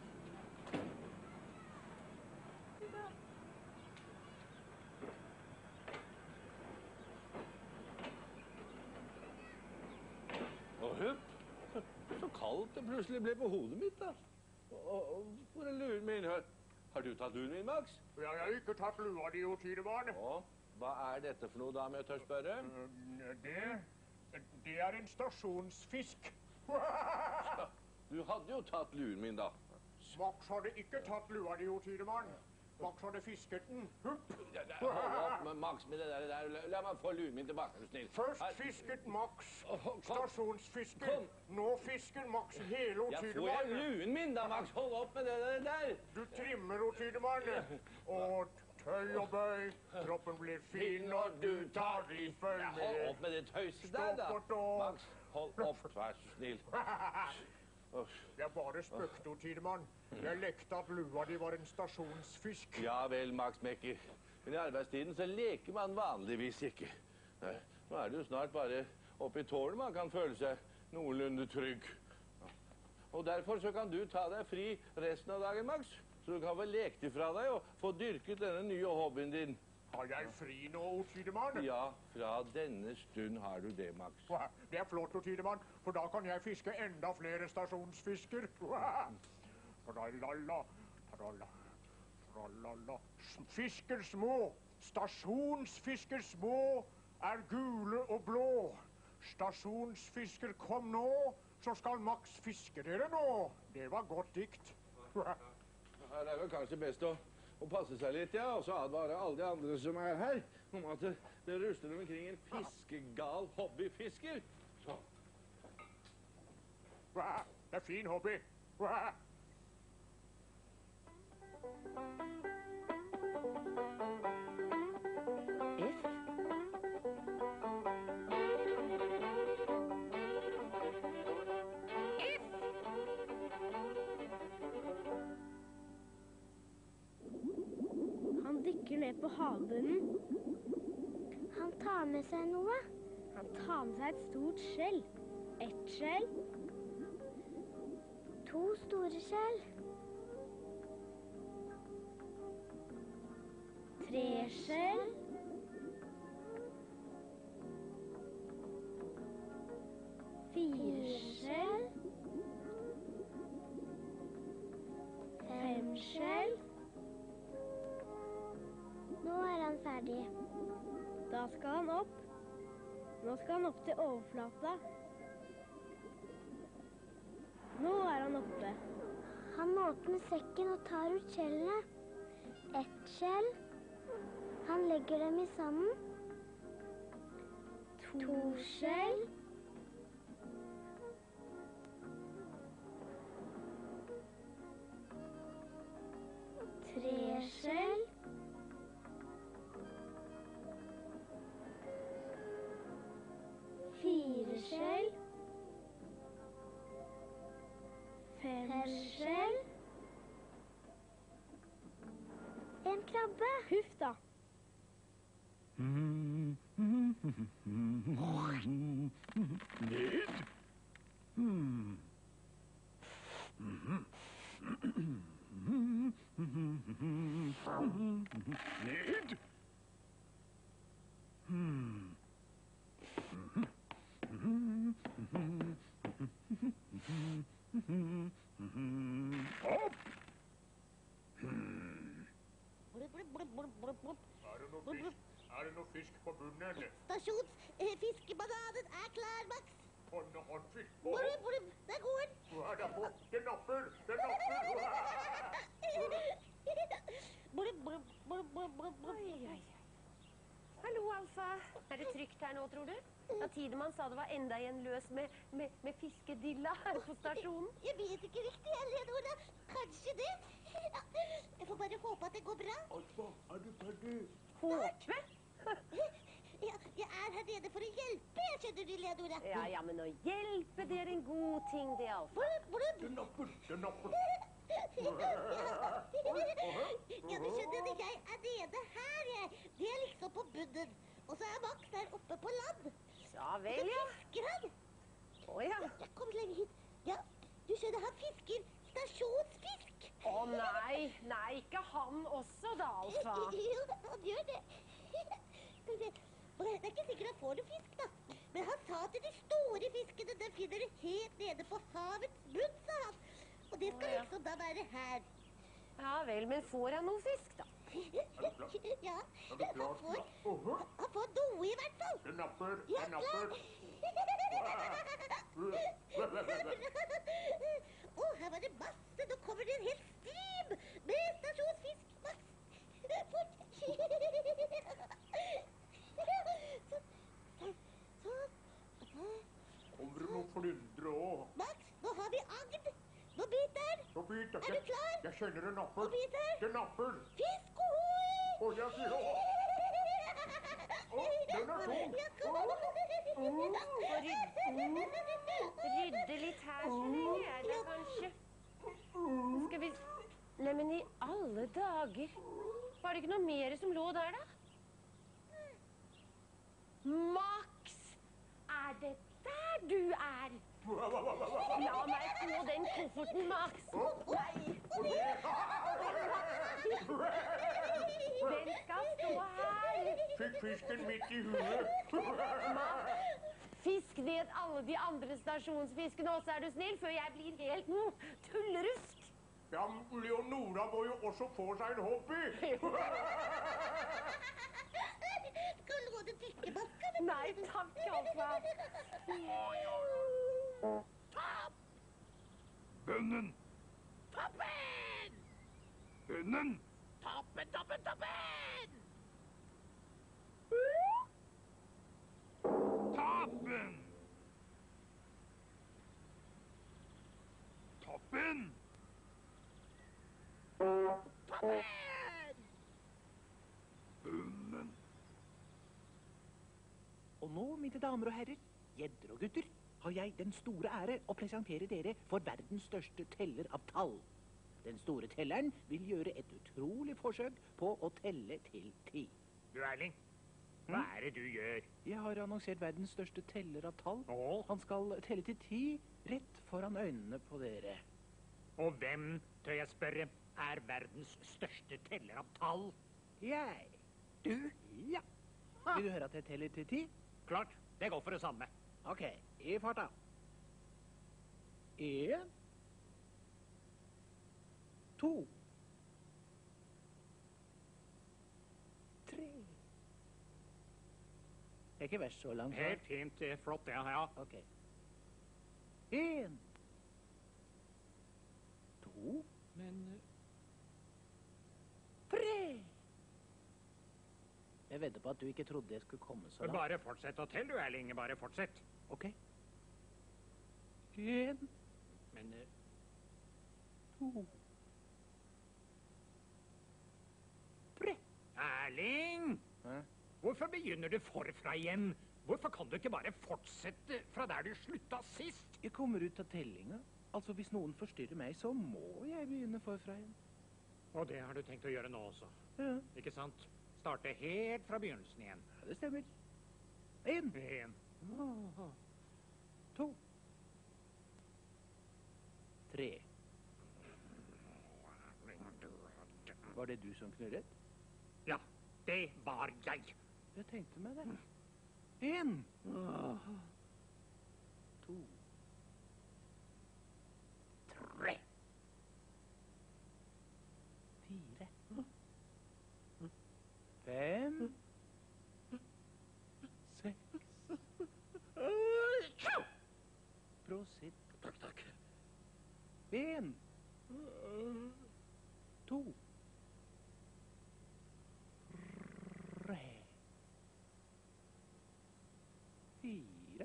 Og hupp, så kaldt det plutselig ble på hodet mitt da. Og, og, og hvor er luren min? Hør. Har du tatt luren min, Max? Ja, jeg har ikke tatt lua di, jo, Tidemann. Å, hva er dette for noe da, om jeg tør spørre? Det, det er en stasjonsfisk. Du hadde jo tatt luren min da. Max hadde ikke tatt lua di, jo, Tidemann. Max hadde fisket den. Hupp. Ja, ja, hold opp med Max med det der, der. La, la meg få luren min tilbake, er du snill. Først Her. fisket Max Kom. stasjonsfisken. Kom. Nå fisker Max hele, Ja, får jeg Tidemann. luren min da, Max? Hold opp med det der. der. Du trimmer, jo, Tidemann. Og tøy og bøy. Kroppen blir fin når du tar i følge. Ja, hold opp med det tøyset der, da. Stopp og stå. Max, hold opp, vær så snill. Det er bare spøkto, Tidemann. Jeg lekte at lua di var en stasjonsfisk. Ja vel, Max Mekker. Men i arbeidstiden så leker man vanligvis ikke. Nei, nå er det jo snart bare oppe i tårnet man kan føle seg noenlunde trygg. Og derfor så kan du ta deg fri resten av dagen, Max. Så du kan få lekt ifra deg og få dyrket denne nye hobbyen din. Har jeg fri nå, Tidemann? Ja, fra denne stund har du det, Max. Det er flott, Tidemann, for da kan jeg fiske enda flere stasjonsfisker. Tralala, tralala, tralala. Fisker små, stasjonsfisker små, er gule og blå. Stasjonsfisker, kom nå, så skal Max fiske dere nå. Det var godt dikt. Her er vel kanskje best å, å passe seg litt, ja, og så advare alle de andre som er her, om at det, det rusler omkring en fiskegal hobbyfisker. Så. Det er fin hobby. F. Han dykker ned på havbunnen. Han tar med seg noe. Han tar med seg et stort skjell. Ett skjell. To store skjell. Tre skjell. Fire skjell. Fem skjell. Nå er han ferdig. Da skal han opp. Nå skal han opp til overflata. Nå er han oppe. Han åpner sekken og tar ut skjellene. Ett skjell. Han legger dem i sanden. To skjell. Tre skjell. Fire skjell. Fem skjell. En krabbe. Huff da. Ned. Hmm. Mhm. Ned. Hmm. Opp! Er det noe fisk, er det noe fisk på bunnen? Stasjonsfiskebananen er klar, Max. Håndfisk. Brubb, brubb, der går den. Den napper, den napper. Brubb, brubb, brubb, brubb, brubb. Oi, oi. Hallo, Alfa. Er det trygt her nå, tror du? Da Tidemann sa det var enda en løs med, med, med fiskedilla her på stasjonen. Jeg vet ikke riktig, Eleonora. Kanskje det. Ja, jeg får bare håpe at det går bra. Alfa, er du ferdig? Håpe? Ja, jeg er her nede for å hjelpe, jeg skjønner du, Leonora. Ja, ja, men å hjelpe, det er en god ting, det, altså. Hvordan? Det napper, det napper. Ja, du skjønner at jeg er nede her, jeg. Det er liksom på bunnen. Og så er Max der oppe på land. Ja vel, ja. Så fisker han. Å, ja. Ja, kom lenger hit. Ja, du skjønner, han fisker stasjonsfisk. Å, nei. Nei, ikke han også, da, Alfa. Jo, han gjør det. Skal vi se. Og det er ikke sikkert han får noe fisk, da. Men han sa at de store fiskene, den finner du helt nede på havets bunn, sa han. Og det skal Å, ja. liksom da være her. Ja vel, men får han noe fisk, da? Ja, han får, han får noe i hvert fall. Det napper, Ja, det napper. Å, her var det masse. Nå kommer det en hel stim med stasjonsfisk. Max, fort. Kommer det noen flyndre også? Max, nå har vi agn. Nå biter. Så biter. Er du klar? Jeg kjenner det napper. Nå biter. Det napper. Fisk, ohoi! Å, jeg sier å. Å, den er tung. Ja, kom. Rydde litt her så lenge er det kanskje. Skal vi... Nei, men i alle dager. Var det ikke noe mer som lå der, da? Max! Er det der du er? La meg få den kofferten, Max. Nei. Den skal stå her. Fikk fisken midt i huet. Max, fisk ned alle de andre stasjonsfiskene også, er du snill, før jeg blir helt noe tullerusk. Ja, Leonora må jo også få seg en hobby. Skal du låne dykkermaska? Nei, takk, Alfa. Topp! Bunnen! Toppen! Bunnen! Toppen, toppen, toppen! Toppen! Toppen! Toppen! Bunnen! Og nå, mine damer og herrer, jenter og gutter, har jeg den store ære å presentere dere for verdens største teller av tall. Den store telleren vil gjøre et utrolig forsøk på å telle til ti. Du, Erling, hva er det du gjør? Jeg har annonsert verdens største teller av tall. Han skal telle til ti rett foran øynene på dere. Og hvem, tør jeg spørre, er verdens største teller av tall? Jeg. Du? Ja. Vil du høre at jeg teller til ti? Klart, det går for det samme. Ok, i farta. En. To. Tre. Det er ikke verst så langt. Helt fint, eh, flott det, ja. Ok. En. To. Men Tre. Jeg vedder på at du ikke trodde jeg skulle komme så langt. Bare fortsett å telle, du, Erling. Bare fortsett. Ok. En. Men eh, To. Tre. Erling! Hæ? Hvorfor begynner du forfra igjen? Hvorfor kan du ikke bare fortsette fra der du slutta sist? Jeg kommer ut av tellinga. Altså, hvis noen forstyrrer meg, så må jeg begynne forfra igjen. Og det har du tenkt å gjøre nå også. Ja. Ikke sant? Starte helt fra begynnelsen igjen. Ja, det stemmer. En. En. To. Tre. Var det du som knurret? Ja, det var jeg. Jeg tenkte meg det. En. To. Tre. Fire. Fem. Seks. Prosit. Takk, takk. En. To. Tre. Fire.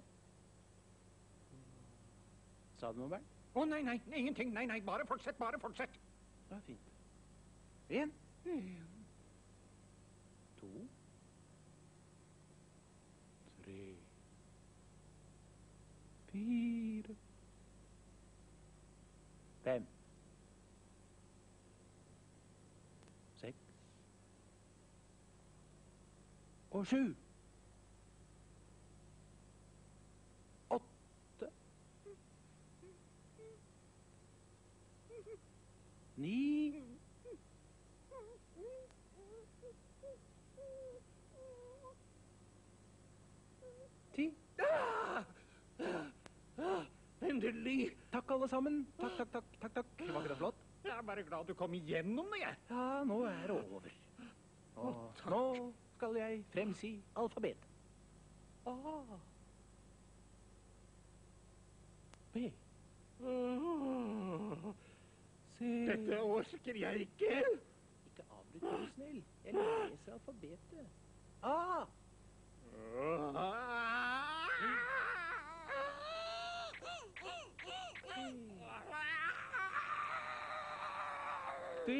Sa du noe, Bernt? Å, nei, nei, ingenting. Nei, nei, bare fortsett, bare fortsett. Det er fint. En. To. og sju. Åtte. Ni. Ti. Endelig! Takk alle sammen. Takk, takk, takk, takk, takk. Var ikke det flott? Jeg er bare glad du kom igjennom det, jeg. Ja, nå er det over. Og nå skal jeg fremsi alfabet. A. B. C. Dette orker jeg ikke. Ikke avbryt, er du snill. Jeg leser alfabetet. A. D.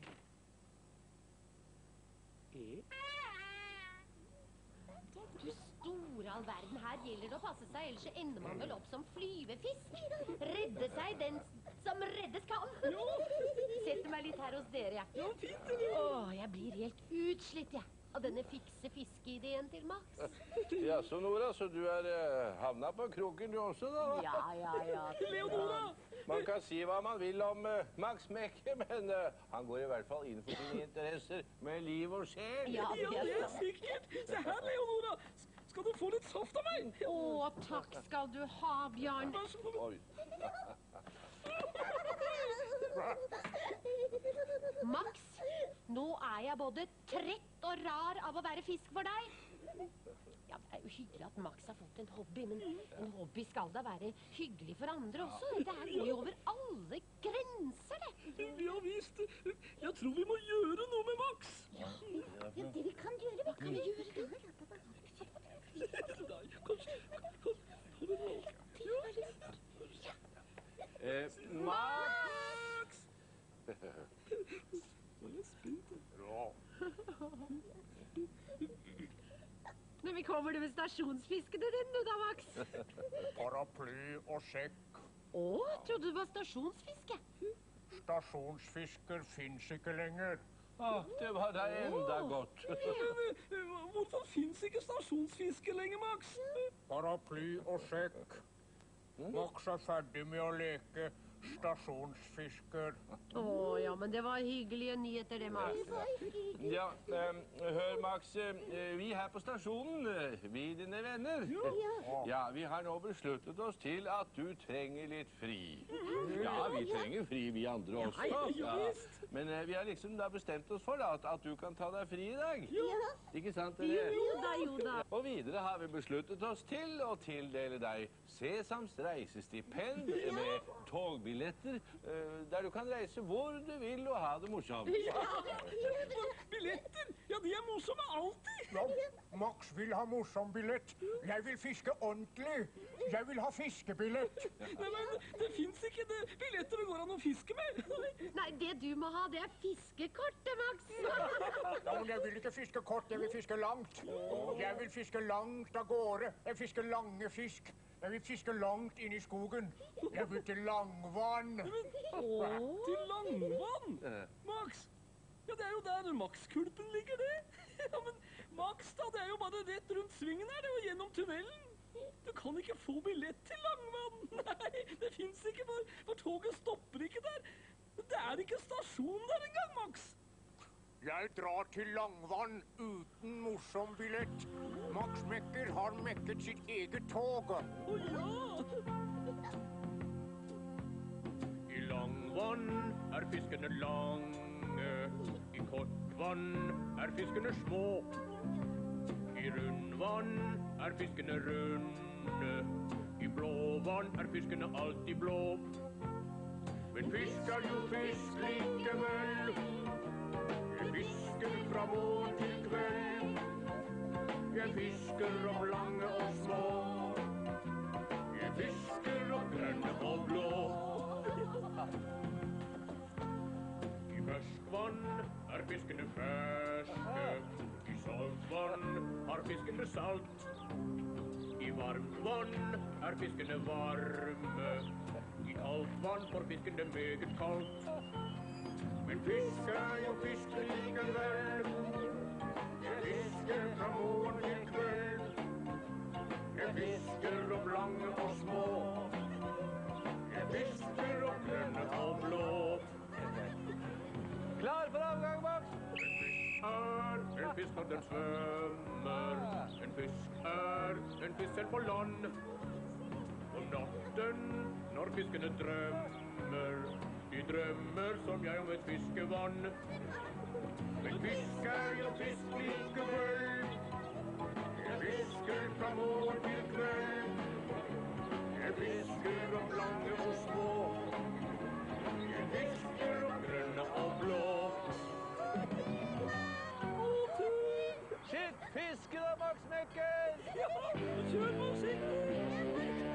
E. Du store all verden, her gjelder det å passe seg, ellers ender man vel opp som flyvefisk. Redde seg den som reddes kan. Setter meg litt her hos dere, jeg. Ja, fint, eller? Åh, jeg blir helt utslitt, jeg. Av denne fikse fiskeideen til Max. Ja, så Nora, så du er uh, havna på kroken du også, da? Ja, ja, ja. Leonora! Man kan si hva man vil om uh, Max Mekke, men uh, han går i hvert fall inn for sine interesser med liv og sjel. Ja, Ja, det er sikkert. Se her, Leonora. S- Skal du få litt saft av meg? Å, takk skal du ha, Bjørn. Vær så god. Oi. Max, nå er jeg både trett og rar av å være fisk for deg. Ja, det er jo hyggelig at Max har fått en hobby, men en hobby skal da være hyggelig for andre også. Det her går jo over alle grenser, det. Ja visst. Jeg tror vi må gjøre noe med Max. Ja, det vi kan gjøre, hva kan vi gjøre da? Nei, kanskje... Eh, Max! Nå er jeg spent. Når vi kommer du med stasjonsfiskene dine, da, Max? Paraply og sekk. Å, trodde du var stasjonsfiske. Stasjonsfisker fins ikke lenger. Ah, det var da enda godt. Men eh, hvorfor finnes ikke stasjonsfiske lenger, Max? Paraply og sekk. Max er ferdig med å leke stasjonsfisker. Å, ja, men det var hyggelige nyheter, det, Max. Ja, eh, hør Max, eh, vi her på stasjonen, eh, vi dine venner. Ja, vi har nå besluttet oss til at du trenger litt fri. Ja, vi trenger fri, vi andre også. Ja, visst. Men eh, vi har liksom da bestemt oss for da, at, at du kan ta deg fri i dag. Ja. Ikke sant, dere? Jo da, jo da. Og videre har vi besluttet oss til å tildele deg Sesams reisestipend med togbilletter, eh, der du kan reise hvor du vil og ha det morsomt. Billetter? Ja, de er morsomme alltid. Ja, Max vil ha morsom billett. Jeg vil fiske ordentlig. Jeg vil ha fiskebillett. Nei, men det finnes ikke det billetter det går an å fiske med. Nei, det du må ha, det er fiskekortet, Max. Ja, men jeg vil ikke fiske kort, jeg vil fiske langt. Jeg vil fiske langt av gårde. Jeg fisker lange fisk. Jeg vil fiske langt inn i skogen. Jeg vil til langvann. Til langvann? Max? Ja, det er jo der Max-kulpen ligger, det. Ja, men Max da, det er jo bare rett rundt svingen her, og gjennom tunnelen. Du kan ikke få billett til langvann. Nei, det finnes ikke, for, for toget stopper ikke der. Det er ikke stasjon der engang, Max. Jeg drar til langvann uten morsom billett. Max Mekker har mekket sitt eget tog. Å ja! I langvann er fiskene lange. I kortvann er fiskene små. I rundvann er fiskene runde. I blåvann er fiskene alltid blå. Men fisk er jo fisk likevel. Jeg fisker fra morgen til kveld. Jeg fisker om lange og små. Jeg fisker om grønne og blå. I ferskvann er fiskene ferske. I saltvann har fiskene salt. I varmt vann er fiskene varme. I kaldt vann får fiskene meget kaldt. Men fisk er jo fisk likevel. Jeg fisker fra morgen til kveld. Jeg fisker opp lange og små. Jeg fisker opp grønne og blå. Klar for avgang, Max! Er en fisk når den svømmer. En fisk er en fisk selv på land. Om natten, når fiskene drømmer, de drømmer som jeg om et fiskevann. Men fisk er jo fisk likevel. Jeg fisker fra morgen til kveld. Jeg fisker opp lange og små. Jeg fisker opp grønne og blå. Shit, fiske da, Max Mekker! Ja, kjør musikk!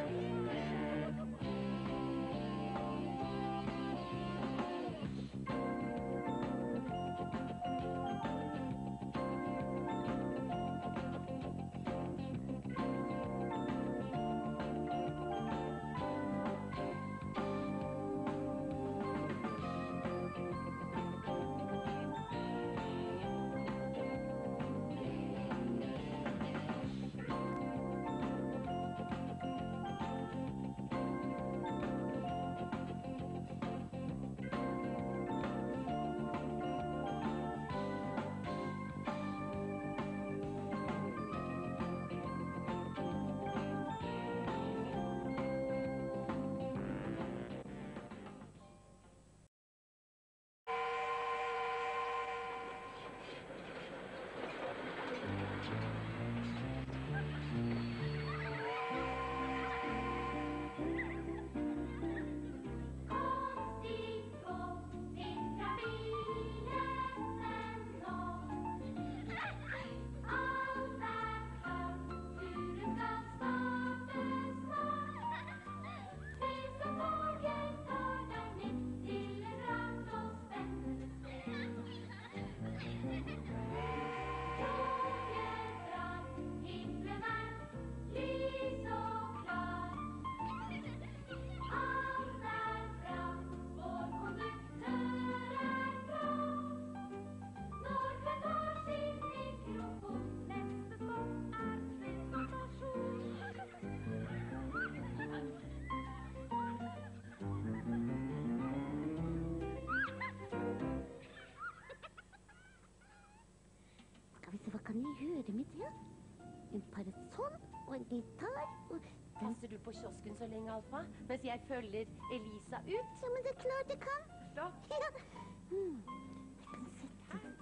Hva kan jeg gjøre med det? En parasoll og en gitar og... Passer du på kiosken så lenge, Alfa? Mens jeg følger Elisa ut? Ja, men det er klart jeg kan. Flott. Ja. Hmm. Jeg kan sette den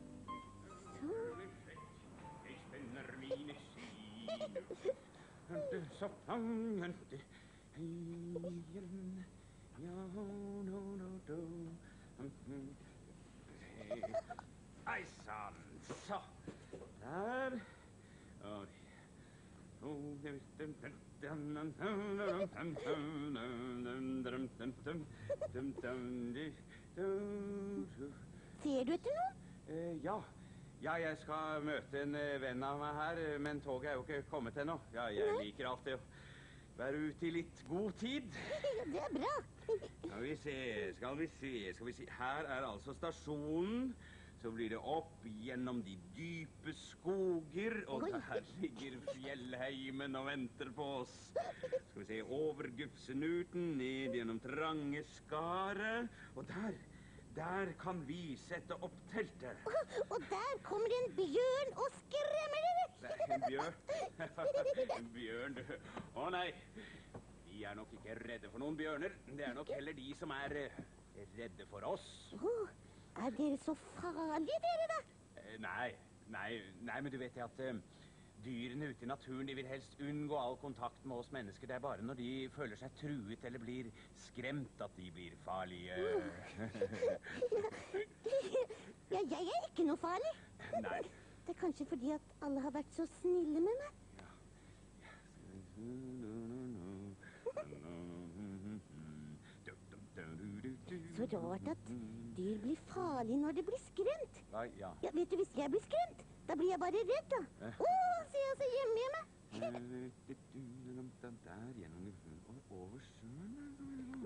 så. Jeg spenner mine ski. Så fanget heien. Ja, no, no, no. Ei sann, så. Der. Og Ser du etter noen? Eh, ja. Ja, jeg skal møte en eh, venn av meg her, eh, men toget er jo ikke kommet ennå. Ja, jeg Nei. liker alltid å være ute i litt god tid. Ja, det er bra. Skal vi se, skal vi se, skal vi se. Her er altså stasjonen. Så blir det opp gjennom de dype skoger, og Oi. der ligger fjellheimen og venter på oss. Skal vi se, over Gufsenuten, ned gjennom trange skaret, og der, der kan vi sette opp teltet. Og der kommer en bjørn og skremmer dere. Nei, en bjørn. En bjørn, du. Å nei, vi er nok ikke redde for noen bjørner. Det er nok heller de som er eh, redde for oss. Oh, er dere så farlige, dere da? Eh, Nei, nei, nei, men du vet det at eh, dyrene ute i naturen, de vil helst unngå all kontakt med oss mennesker. Det er bare når de føler seg truet eller blir skremt at de blir farlige. Ja, jeg er ikke noe farlig. Nei. Det er kanskje fordi at alle har vært så snille med meg. Så rart at dyr blir farlige når de blir skremt. Nei, ja. Ja, vet du, hvis jeg blir skremt, da blir jeg bare redd da. Eh. Åh, så jeg er så hjemme i meg. Der gjennom over søren.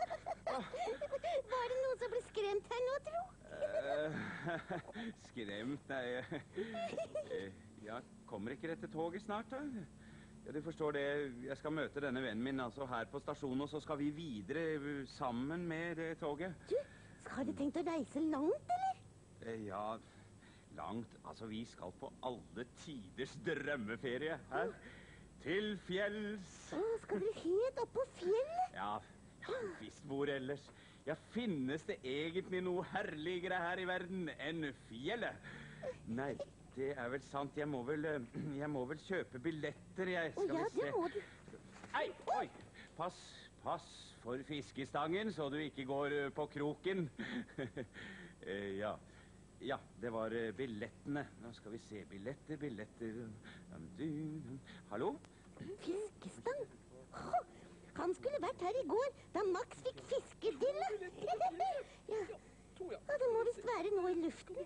Var det noen som ble skremt her nå, tro? Eh, Skremt? Nei, eh, ja, kommer ikke dette toget snart, da? Ja, du forstår det, jeg skal møte denne vennen min altså her på stasjonen, og så skal vi videre sammen med det toget. Du, har du tenkt å reise langt, eller? Eh, ja, langt. Altså, vi skal på alle tiders drømmeferie her. Til fjells. Å, skal dere helt opp på fjellet? Ja, ja, visst hvor ellers. Ja, finnes det egentlig noe herligere her i verden enn fjellet? Nei, det er vel sant. Jeg må vel, jeg må vel kjøpe billetter, jeg. Skal Å, ja, vi se. det må du. Ei, oi, pass, pass for fiskestangen, så du ikke går eh, på kroken. Eh, ja, ja, det var eh, billettene. Nå skal vi se, billetter, billetter. Um, du- Hallo? Fiskestang? Hå, han skulle vært her i går, da Max fikk fiskedille. Ja. Ja, det må visst være noe i luften.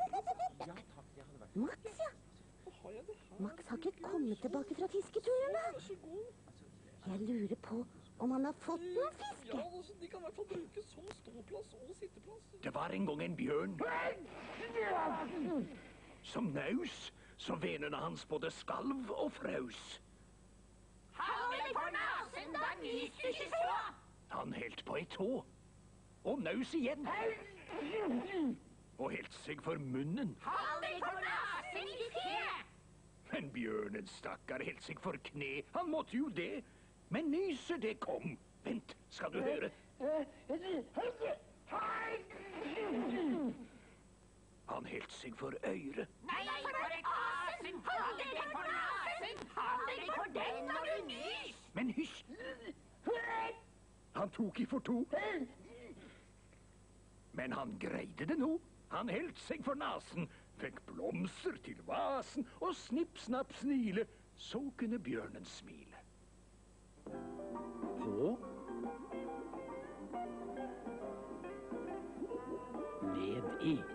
Max, ja. Max har ikke kommet tilbake fra fisketuren, da. Jeg lurer på om han har fått noen fiske. Ja, altså, de kan i hvert fall bruke som ståplass og sitteplass. Det var en gang en bjørn. Som naus, så venene hans både skalv og fraus. Hold deg for nasen, da nyser du ikke så! Han helt på et tå, og naus igjen. Og helt seg for munnen. Hold deg for nasen, i fe! Men bjørnen stakkar helt seg for kne. Han måtte jo det. Men nyset det kom. Vent, skal du høre. Han helt seg for øyre. Nei, for et asen! Hold deg for nasen! Hold deg for den når du nys! Men hysj! Han tok i for to. Men han greide det nå. Han helt seg for nasen, fikk blomster til vasen, og snipp, snapp, snile, så kunne bjørnen smile. På ned i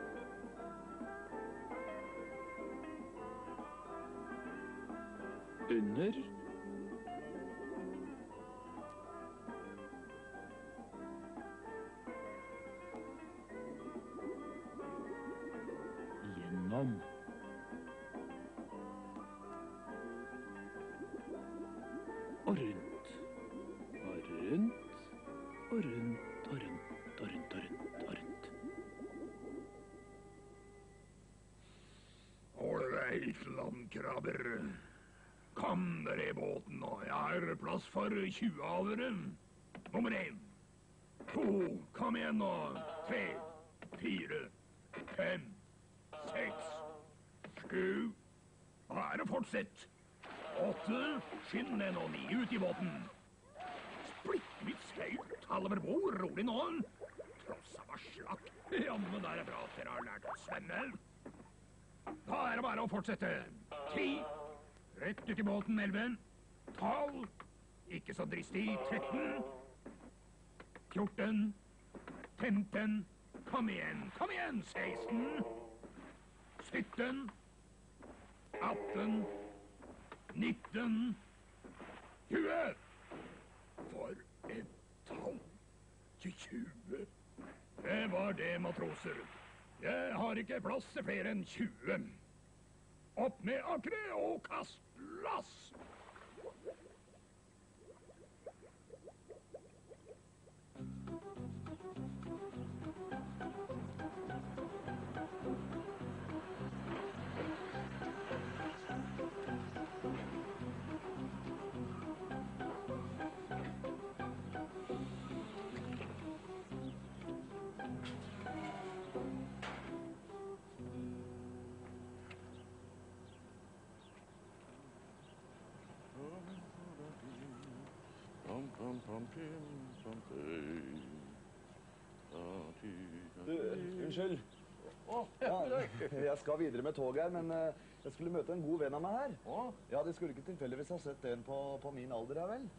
Under Gjennom Og rundt Og rundt Og rundt og rundt og rundt og rundt og rundt. Ålreit, landkrabber. Kom dere i båten nå. Jeg har plass for tjue av dere. Nummer én. To. Kom igjen nå. Tre. Fire. Fem. Seks. Sju. Hva er det fortsett? Åtte. Skynd deg nå, ni ut i båten. Splitt mitt skaut. Halver bord. Rolig nå. Tross av varslak. Jammen der er bra at dere har lært å svømme. Da er det bare å fortsette. Ti. Rett ut i båten, elven. Tolv. Ikke så dristig. Tretten. Fjorten. Femten. Kom igjen, kom igjen. Seksten. Sytten. Atten. Nitten. Tjue. For et tall. Til tjue. Det var det, matroser. Jeg har ikke plass til flere enn tjue. Opp med ankeret og kast lass! Du, unnskyld. Ja, jeg skal videre med toget her, men eh, jeg skulle møte en god venn av meg her. Ja, de skulle ikke tilfeldigvis ha sett en på, på min alder her, vel?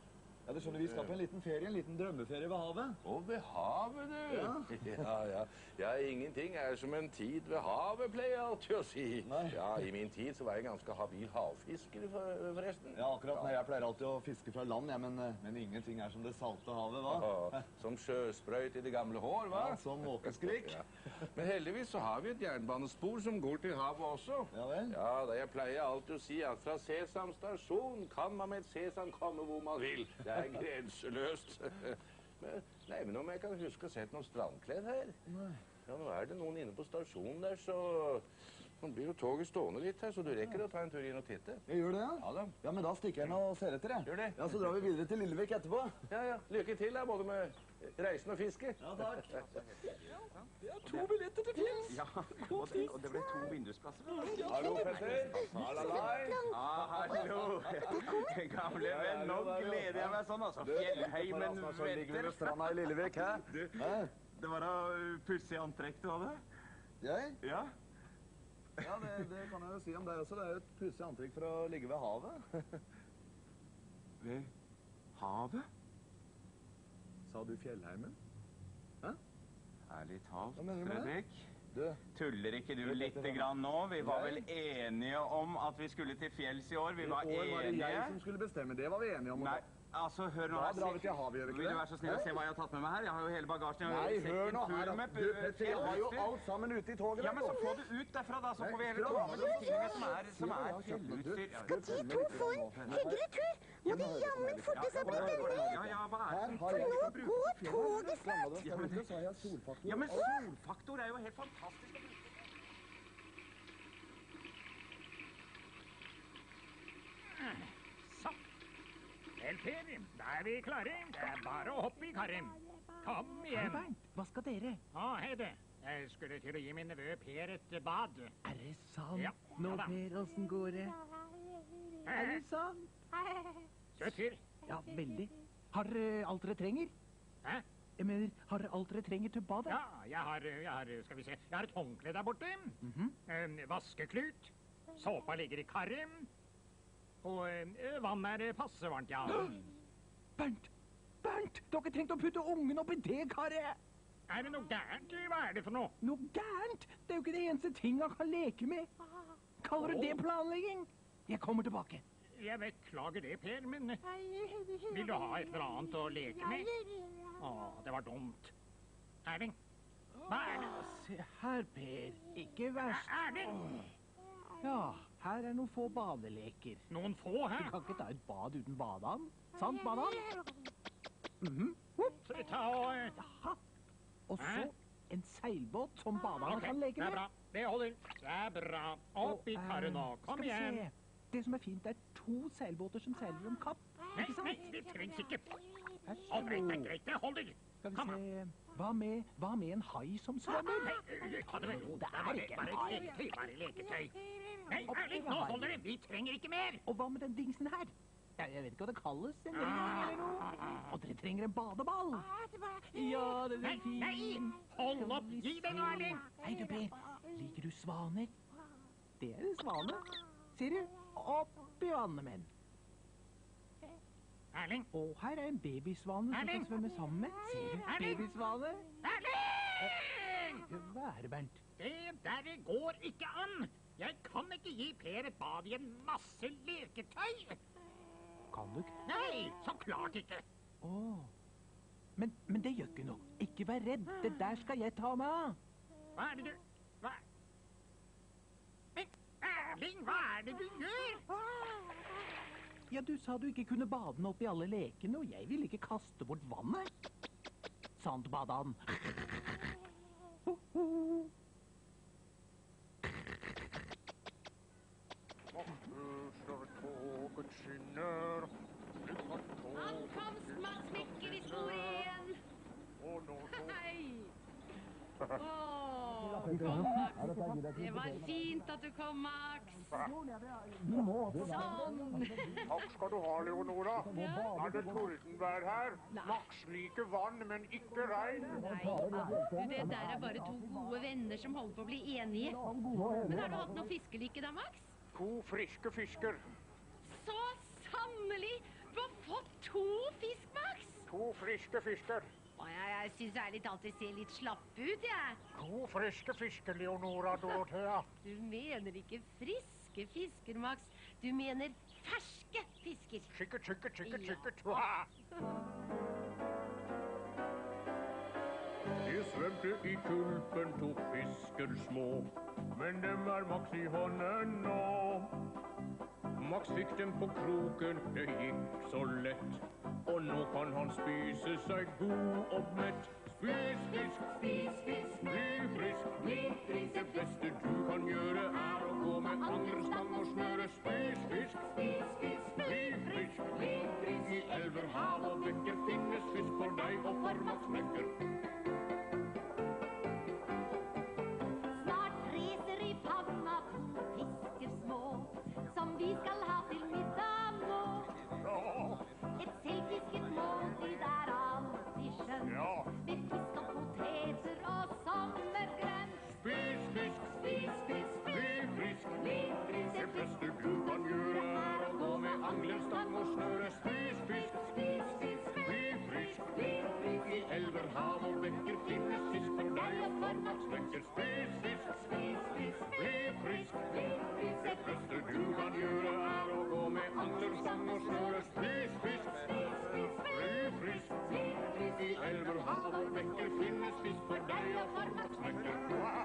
Ja, du skjønner, vi skal på en liten ferie, en liten drømmeferie ved havet. Å, ved havet, du. Ja. ja, ja. Ja, ingenting er som en tid ved havet, pleier jeg alltid å si. Nei. Ja, i min tid så var jeg ganske habil havfisker, for, forresten. Ja, akkurat. Nei, jeg pleier alltid å fiske fra land, ja, men, men ingenting er som det salte havet, hva? Ja, som sjøsprøyt i det gamle hår, hva? Ja, som måkeskrik. Ja. Men heldigvis så har vi et jernbanespor som går til havet også. Ja vel? Ja, da jeg pleier alltid å si at fra Sesam stasjon kan man med et sesam komme hvor man vil. Det er grenseløst. Men, nei, men om jeg kan huske å sette noen strandkledd her. Nei. Ja, nå er det noen inne på stasjonen der, så nå blir jo toget stående litt her, så du rekker å ta en tur inn og titte. Jeg gjør det, ja? Ja, da. Ja, men da stikker jeg inn og ser etter, jeg. Gjør det. Ja, så drar vi videre til Lillevik etterpå. Ja, ja. Lykke til da, både med reisen og fiske. Ja, takk. Det er to billetter til fjells. Ja, og det, og det ble to vindusplasser. Hallo, Petter. Hallalai. Ah, hallo. Gamle venn, nå gleder jeg meg sånn, altså. Fjellheimen Så ligger vi venter. ved stranda i Lillevik, hæ? Du, Hæ? det var da pussig antrekk du hadde. Jeg? Ja. Ja, det, det kan jeg jo si om deg også. Det er jo et pussig antrekk for å ligge ved havet. Ved havet? Sa du Fjellheimen? Hæ? Ærlig talt, Hva mener du med det? Fredrik. Du, Tuller ikke du lite grann nå? Vi var vel enige om at vi skulle til fjells i år? Vi var i år var det jeg enige. som skulle bestemme. Det var vi enige om. Nei, altså, hør nå Da her. drar vi til havet, gjør vi ikke Vil det? du være så snill å Hæ? se hva jeg har tatt med meg her? Jeg har jo hele bagasjen. Jeg har Nei, jo sekken hør nå full her. med Du, Petter, jeg har jo fjellutstyr. alt sammen ute i toget. Ja, men så få det ut derfra, da. Så får vi heller ta med de tingene som er, som er fjellutstyr. Ja, Skal de to få en hyggelig tur? Må de jammen forte seg bli denne? ja, ja, hva er det? Her har jeg Nå går toget snart! Ja, men, så har jeg solfaktor. ja, men solfaktor er jo helt fantastisk. Så. Vel, Per, da er vi klare. Det er bare å hoppe i karret. Kom igjen. Bernt, hva skal dere? Å, hei det. Jeg skulle til å gi min nevø Per et bad. Er det sant? Ja, Nå, ja da. Per, åssen går det? Er det sant? Søt fyr. Ja, veldig. Har dere alt dere trenger? Hæ? Jeg mener, har dere alt dere trenger til badet? Ja, jeg har, jeg har, skal vi se, jeg har et håndkle der borte. Mhm. En vaskeklut. Såpa ligger i karret. Og eh, vann er passe varmt, ja. Bernt! Bernt! Du har ikke trengt å putte ungen oppi det karet! Er det noe gærent? Hva er det for noe? Noe gærent? Det er jo ikke det eneste ting han kan leke med. Kaller du det planlegging? Jeg kommer tilbake. Jeg beklager det, Per, men vil du ha et eller annet å leke med? Å, det var dumt. Erling, hva er det? Se her, Per. Ikke verst. Erling! Ja, her er noen få badeleker. Noen få, hæ? Du kan ikke ta et bad uten badeand. Sant, badeand? Mhm. Så vi tar og... Jaha. Og så en seilbåt som badeand Ok, kan leke det er med. bra. Det holder. Det er bra. Opp i Og, eh, karret nå. Kom skal vi igjen. se. Det som er fint, er to seilbåter som seiler om kapp. Nei, Ikke sant? nei, det trengs ikke. Vær så Å, greit, god. greit, greit. Det holder. Skal vi Kom se. Hva med, hva med en hai som svømmer? Nei, ta det med ro. Det er bare, ikke en bare hai. leketøy, bare leketøy. Nei, Erling, nå holder det. Vi trenger ikke mer. Og hva med den dingsen her? Ja, jeg vet ikke hva det kalles. En ring eller noe. Og dere trenger en badeball. Ja, den Nei, er fin. nei, hold opp. Gi den nå, Erling. Hei, du, Per. Liker du svaner? Det er en svane. Ser du? Opp i vannet, menn. Erling. Og her er en babysvane som kan Erling. svømme sammen med. Ser du? Erling. Babysvane. Erling! Hva er det, Bernt? Det der går ikke an. Jeg kan ikke gi Per et bad i en masse leketøy. Kan du ikke? Nei, så klart ikke. Åh. Men, men det gjør ikke noe. Ikke vær redd. Det der skal jeg ta meg av. Hva er det du... Hva... Men, Erling, hva er det du gjør? Ja, du sa du ikke kunne bade den opp i alle lekene, og jeg ville ikke kaste bort vannet. Sant, badeand. Ho, ho. Toget skinner. Ankomstmannsmekkerhistorien. Og nå så... Hei! Åh, kom, Max. Det var fint at du kom, Max. Sånn. Takk skal du ha, Leonora. Er det tordenvær her? Max liker vann, men ikke regn. Nei, du, det der er bare to gode venner som holder på å bli enige. Men har du hatt noe fiskelykke da, Max? To friske fisker. Så sannelig! Du har fått to fisk! To friske fisker. Å, jeg, jeg synes ærlig talt det ser litt slapp ut, jeg. To friske fisker, Leonora Dorothea. Du mener ikke friske fisker, Max. Du mener ferske fisker. Sikkert, sikkert, sikkert, sikkert. De svømte i kulpen, to fisker små, men dem er Max i hånden nå. Max fikk dem på kroken, det gikk så lett, og nå kan han spise seg god og mett. Spis fisk, spis fisk, bli frisk, bli frisk. Det beste du kan gjøre er å gå med angerstang og snøre. Spis fisk, spis fisk, bli frisk, bli frisk. I elver, hav og bekker finnes fisk for deg og for Max Mekker. Snart reser i panna to fisker små, som vi skal ha til middag nå. Et selvfisket måltid er alltid skjønt, med fisk og poteter og sommergrønt. Spis fisk, spis fisk, bli frisk, bli frisk. Det beste du kan gjøre er å gå med angelstang og snøre. Spis fisk, spis fisk, bli frisk, bli frisk. I elver, hav og bekker finnes fisk for deg og for Max Mekker. Spis fisk, spis fisk, bli frisk, bli frisk. Det beste du kan gjøre er å gå med angelstang og snøre. Spis fisk, spis fisk, bli frisk, bli frisk. I elver, hav og bekker finnes fisk for deg og for Max Mekker.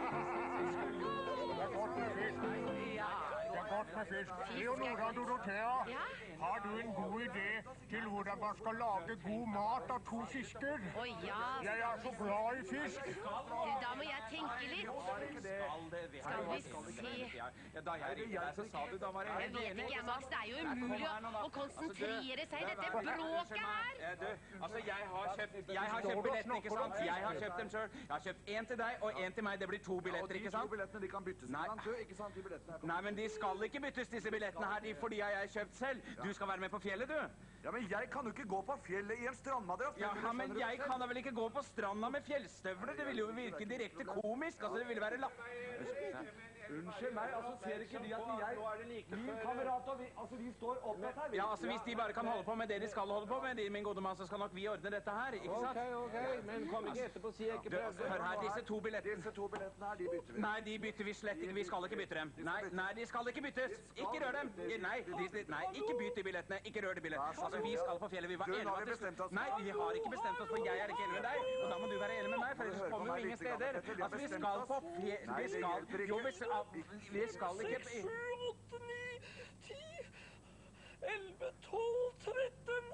Det er godt med fisk. Det er godt med fisk. Leonora Dorothea, har du en god idé til hvordan man skal lage god mat av to fisker? Å ja. Jeg er så glad i fisk. Du, da må jeg tenke litt. Skal vi se. Ja, da jeg ringte deg, så sa du da var jeg Jeg vet ikke, Max. Det er jo umulig å, å konsentrere seg i dette bråket her. Du, altså, jeg har kjøpt, jeg har kjøpt billettene, ikke sant? Jeg har kjøpt dem selv. Jeg har kjøpt en til deg og en til meg. Det blir to billetter, ikke sant? De to billettene, de kan byttes med hverandre, ikke sant? De billettene er... Nei, men de skal ikke byttes, disse billettene her, de, fordi jeg har kjøpt selv. Du skal være med på fjellet, du. Ja, men jeg kan jo ikke gå på fjellet i en strandmadrass. Ja, men jeg kan da vel ikke gå på stranda med fjellstøvler? Det ville jo virke direkte komisk. Altså, det ville være la... Unnskyld meg, altså ser ikke de at jeg, min kamerat og vi, altså vi står opptatt her. Ja, altså hvis de bare kan holde på med det de skal holde på med, de, min gode mann, så skal nok vi ordne dette her, ikke sant? Ok, ok, men kom ikke etterpå, si jeg ikke prøvde. Hør her, disse to billettene. Disse to billettene her, de bytter vi. Nei, de bytter vi slett ikke, vi skal ikke bytte dem. Nei, nei, de skal ikke byttes. Ikke rør dem. Nei, de, nei, ikke bytt de billettene, ikke rør de billettene. Altså, vi skal på fjellet, vi var enige om at... Nei, vi har ikke bestemt oss, for jeg er ikke enig med deg, og da må du være enig med meg, for ellers kommer vi ingen steder. Altså, vi skal på fjellet, vi skal... Jo, vi skal... Vi skal ikke... seks, sju, åtte, ni, ti, elleve, tolv, tretten,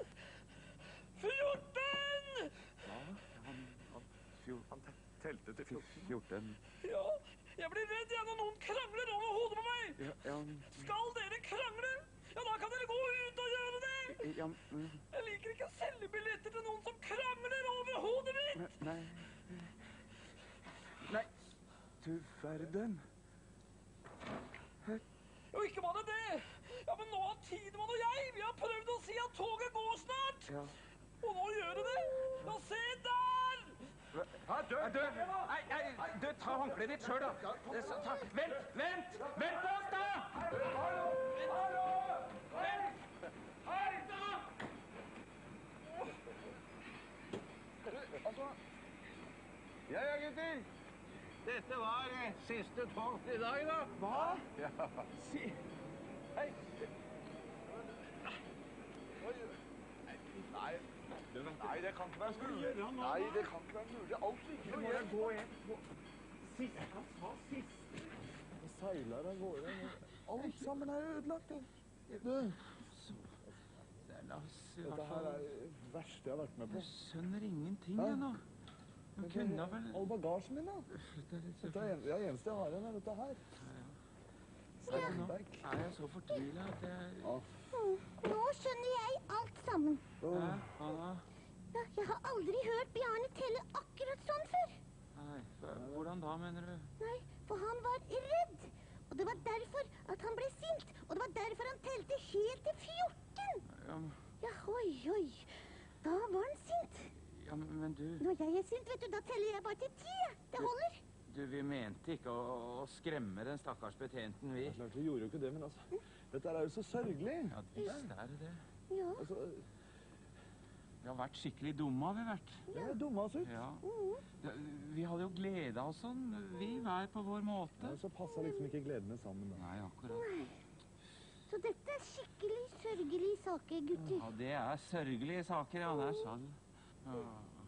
fjorten! Ja, han, han, han telte til fjorten. Ja, jeg blir redd jeg når noen krangler over hodet på meg. Ja, ja. Skal dere krangle? Ja, da kan dere gå ut og gjøre det. Ja, mm. Jeg liker ikke å selge billetter til noen som krangler over hodet mitt. Nei. Nei, du verden. Jo, ikke var det det. Ja, men nå har Tidemann og jeg, vi har prøvd å si at toget går snart. Ja. Og nå gjør det det. Ja, se der! Ja, du, du, nei, nei, du, ta håndkleet ditt selv, da. Ta, vent, vent, vent på oss, da! Hallo, hallo, vent, hei, da! Altså, ja, ja, gutter. Dette var eh, siste tog i dag, da. Hva? Ja. Si. Hei. Nei. Nei, det kan ikke være mulig. Nei, det kan ikke være mulig. Alt ikke. Nå må jeg gå inn på sist. Han sa sist. Det seiler av gårde. Alt sammen er ødelagt. Du. Dette her er det verste jeg har vært med på. Jeg skjønner ingenting, jeg nå. Men kunne vel... All bagasjen min, da. Dette er det eneste jeg har igjen, er dette her. Nå er jeg så fortvilet at jeg... Nå skjønner jeg alt sammen. Hæ, Anna? Ja, jeg har aldri hørt Bjarne telle akkurat sånn før. Nei, hvordan da, mener du? Nei, for han var redd. Og det var derfor at han ble sint. Og det var derfor han telte helt til fjorten. Ja, men... Ja, oi, oi. Da var han sint. Ja, men, men du... Når jeg er sint, vet du, da teller jeg bare til ti. Det holder. Du, vi mente ikke å, å skremme den stakkars betjenten, vi. Ja, klart, vi gjorde jo ikke det, men altså... Dette er jo så sørgelig. Ja, visst er det det. Ja. Altså... Vi har vært skikkelig dumme, har vi vært. Ja, dumme oss ut. Ja. Det- Vi hadde jo gledet oss sånn, vi hver på vår måte. Ja, så passet liksom ikke gledene sammen. Da. Nei, akkurat. Nei. Så dette er skikkelig sørgelige saker, gutter. Ja, det er sørgelige saker, ja, det er sant. Ja.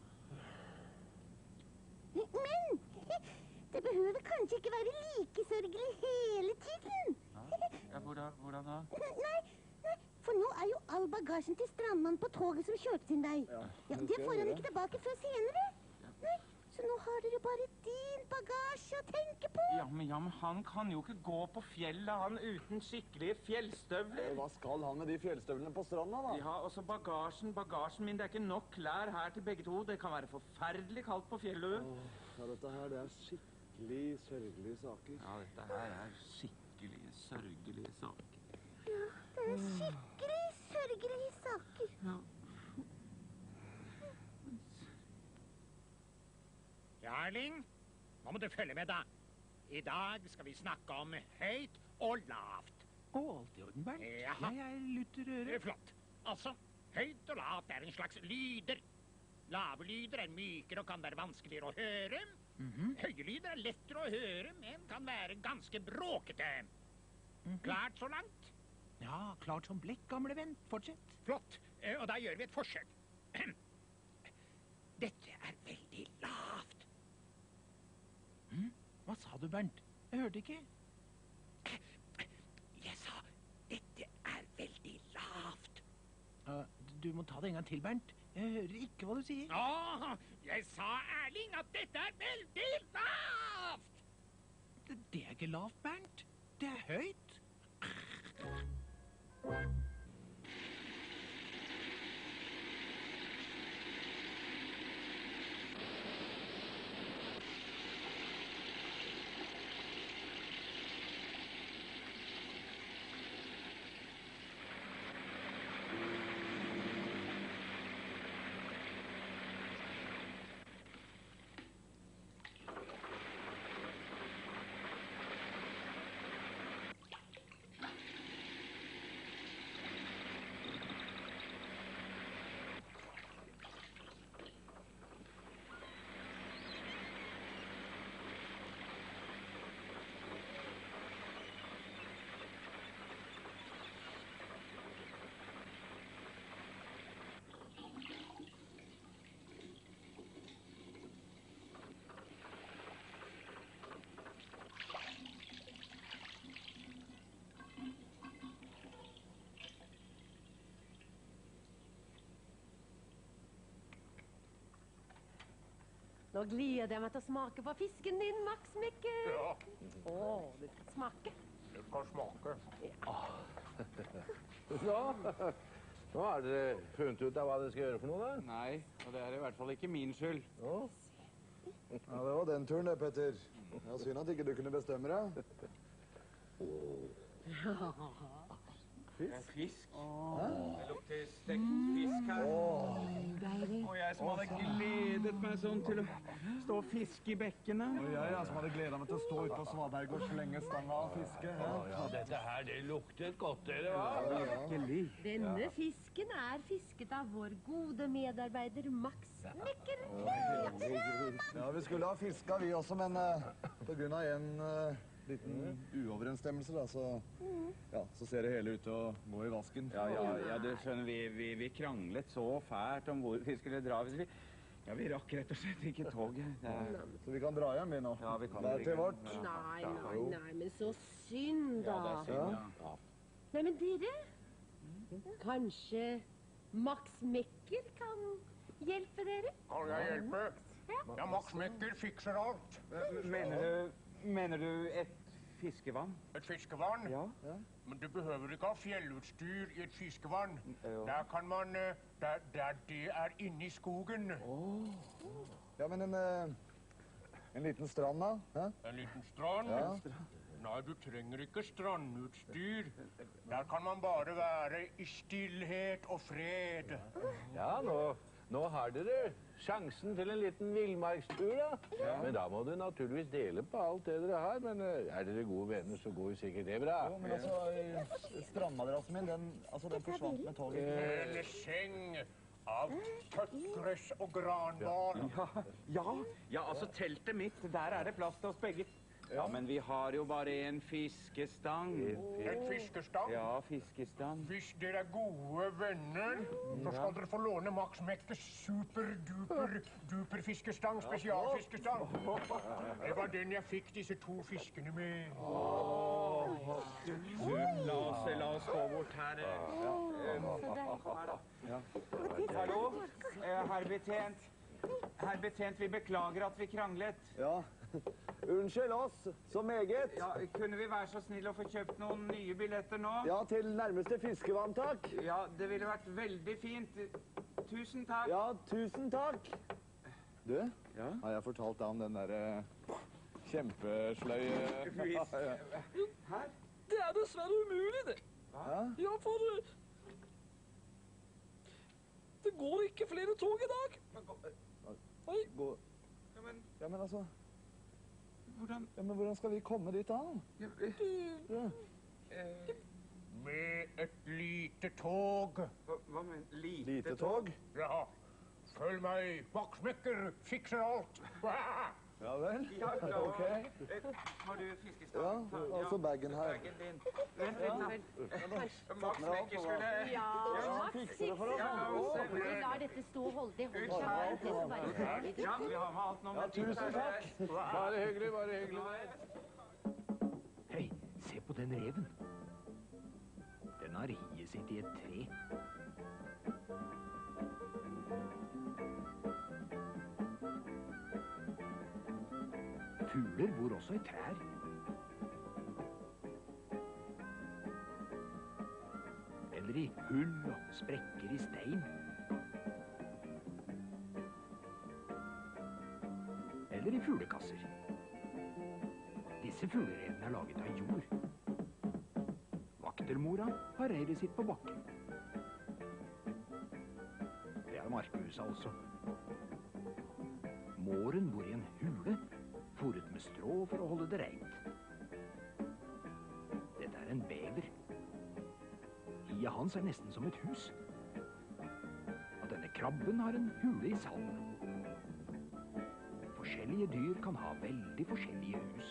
Men det behøver kanskje ikke være like sørgelig hele tiden. Ja, hvordan, hvordan da? Nei, nei, for nå er jo all bagasjen til strandmannen på toget som kjørte til deg. Ja, det får han ikke tilbake før senere. Nei, så nå har dere bare din bagasje å tenke på. Ja, men, ja, men han kan jo ikke gå på fjellet, han uten skikkelige fjellstøvler. Hva skal han med de fjellstøvlene på stranda, da? Ja, og så bagasjen, bagasjen min, det er ikke nok klær her til begge to. Det kan være forferdelig kaldt på fjellet. Ja, dette her, det er skikkelig sørgelige saker. Ja, dette her er skikkelig sørgelige saker. Ja, det er skikkelig sørgelige saker. Ja. Ja, Erling, nå må du følge med, da. I dag skal vi snakke om høyt og lavt. Å, alt i orden, Bernt. Jaha. Jeg er lutter øre. Flott. Altså, høyt og lavt er en slags lyder. Lave lyder er mykere og kan være vanskeligere å høre. Mhm. Høye lyder er lettere å høre, men kan være ganske bråkete. Klart så langt? Ja, klart som blekk, gamle venn. Fortsett. Flott. Eh, Og da gjør vi et forsøk. Dette er veldig lavt. Hm? Hva sa du, Bernt? Jeg hørte ikke. Jeg sa, dette er veldig lavt. Uh, du må ta det en gang til, Bernt. Jeg hører ikke hva du sier. Åh, jeg sa, Erling, at dette er veldig lavt. Det, det er ikke lavt, Bernt. Det er høyt. Nå gleder jeg meg til å smake på fisken din, Max Mekker. Ja. Åh, du skal smake. Det kan smake. Så, nå har dere funnet ut av hva dere skal gjøre for noe, da? Nei, og det er i hvert fall ikke min skyld. Ja, det var den turen det, Petter. Ja, synd at ikke du kunne bestemme deg. Det er fisk. Det lukter stekt fisk her. Og jeg som hadde gledet meg sånn til å stå og fiske i bekkene. Og jeg, jeg som hadde gledet meg til å stå ute på Svaberg og slenge stanga og fiske. Ja. Ja, dette her, det luktet godt, dere, hva? Virkelig. Denne fisken er fisket av vår gode medarbeider Max Mekker. Ja, vi skulle ha fiska vi også, men uh, på grunn av en uh, liten uoverensstemmelse, da, så, ja, så ser det hele ut til å gå i vasken. Ja, ja, ja, du skjønner, vi, vi, vi kranglet så fælt om hvor vi skulle dra. Vi, ja, vi rakk rett og slett ikke toget. Det er... Så vi kan dra hjem, vi nå. Ja, vi kan. Det er til vårt. Nei, nei, nei, men så synd, da. Ja, det er synd, ja. Nei, men dere, kanskje Max Mekker kan hjelpe dere? Kan jeg hjelpe? Ja, Max Mekker fikser alt. Mener du, mener du et fiskevann? Et fiskevann? Ja. Men du behøver ikke ha fjellutstyr i et fiskevann. Jo. Der kan man, eh, der, der det er inne i skogen. Ja, men en, uh, en liten strand, da? Hæ? En liten strand? Ja. Nei, du trenger ikke strandutstyr. Der kan man bare være i stillhet og fred. Ja, nå, nå har dere sjansen til en liten villmarkstur, da. Ja. Men da må du naturligvis dele på alt det dere har. Men eh, er dere gode venner, så går jo sikkert det bra. Jo, men altså, strandmadrassen min, den, altså, den forsvant med toget. En seng Av tøttgress og granbar. Ja, ja, ja, altså teltet mitt, der er det plass til oss begge. Ja, men vi har jo bare en fiskestang. En fiskestang? Ja, fiskestang. Hvis dere er gode venner, så skal dere få låne Max Mekkes super-duper-duper fiskestang, spesialfiskestang. Det var den jeg fikk disse to fiskene med. La oss, la oss gå bort her. Hallo, herr betjent. Herr betjent, vi beklager at vi kranglet. Ja, unnskyld oss, så meget. Ja, kunne vi være så snill å få kjøpt noen nye billetter nå? Ja, til nærmeste fiskevann, takk. Ja, det ville vært veldig fint. Tusen takk. Ja, tusen takk. Du, ja? Har jeg fortalt deg om den der uh, kjempesløye... Hæ? Det er dessverre umulig, det. Hæ? Ja, for... Uh, det går ikke flere tog i dag. Oi. Gå... Ja, men... Ja, men altså... Hvordan... Ja, men hvordan skal vi komme dit da? Ja, ja. Eh... Med et lite tog. Hva, hva med lite, lite tog? Ja. Følg meg. Max Mekker fikser alt. Ja vel? Ja, da, ok. Eh, har du fiskestang? Ja, altså bagen her. Bagen din. Vent litt, da. Max Mekker skulle... Ja, Max fikser det for oss. Vi lar dette stå og holde det. Hold seg bare til å være ferdig. Ja, vi har med alt nå. Ja, tusen takk. Bare hyggelig, bare hyggelig. Hei, se på den reven. Den har hiet sitt i et tre. Fugler bor også i trær. Eller i hull og sprekker i stein. Eller i fuglekasser. Disse fuglerevene er laget av jord. Vaktermora har reiret sitt på bakken. Det er markmusa også. Måren bor i en hule, foret med strå for å holde det rent. Dette er en bever. Hiet hans er nesten som et hus. Og denne krabben har en hule i sanden. Forskjellige dyr kan ha veldig forskjellige hus.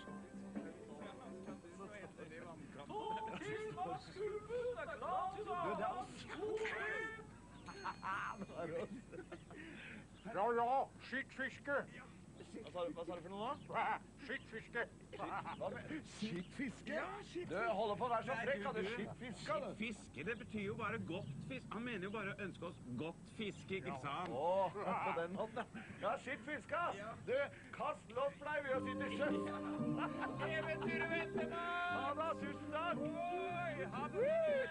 Ja, ja, skittfiske. Hva sa du for noe da? Skittfiske. Skittfiske? Ja, skittfiske. Du holder på å være så frekk, du. Skittfiske, du. Skittfiske, det betyr jo bare godt fisk. Han mener jo bare å ønske oss godt fiske, ikke sant? Åh, på den måten. Ja, skittfiske. Du, kast loss blei vi å sitte i sjøs. Eventyret venter meg! Ha det, tusen takk. Oi, ha det!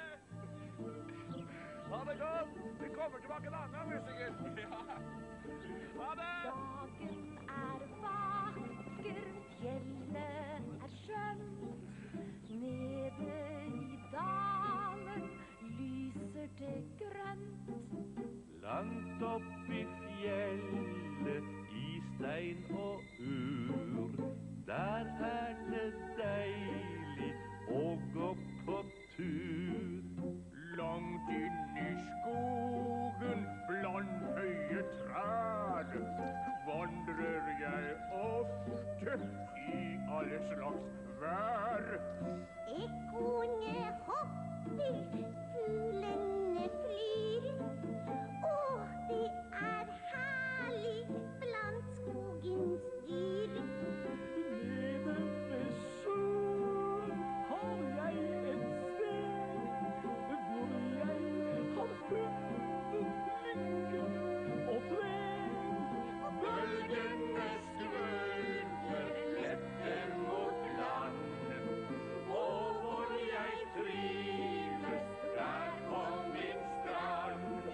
Ha det godt. Vi kommer tilbake en annen gang, sikkert. Ja. Ha det! Dagen er vakker, fjellet er skjønt. Nede i dalen lyser det grønt. Langt opp i fjellet, i stein og ur, der er det deilig å gå på tur. Langt inn i skogen, blant høye trær, vandrer jeg ofte i alle slags vær. Ekorne hopper, fuglene flyr. Åh, det er herlig blant skogens dyr. Nede ved sjøen har jeg et sted hvor jeg har funnet lykke og fred. Bølgene skvulper lette mot land, og hvor jeg trives der på min strand.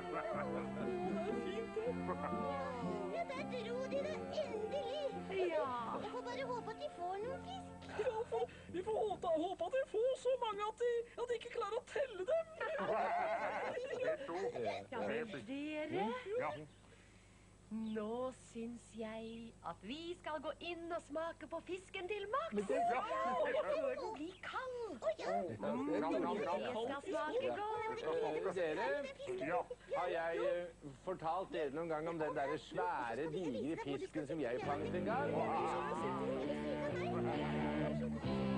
Ja, der dro de det endelig. Ja. Jeg får bare håpe at de får noen fisk. Ja, for vi får håpe, håpe at de får så mange at de, at de ikke klarer å telle dem. Det er to. Ja, men dere, Ja. Nå syns jeg at vi skal gå inn og smake på fisken til Max. Men det- ja. Før den blir kald. Mm, Ja, ja, ja, ja. det skal smake godt. Eh, dere, har jeg eh, fortalt dere noen gang om den der svære, digre fisken som jeg fanget en gang?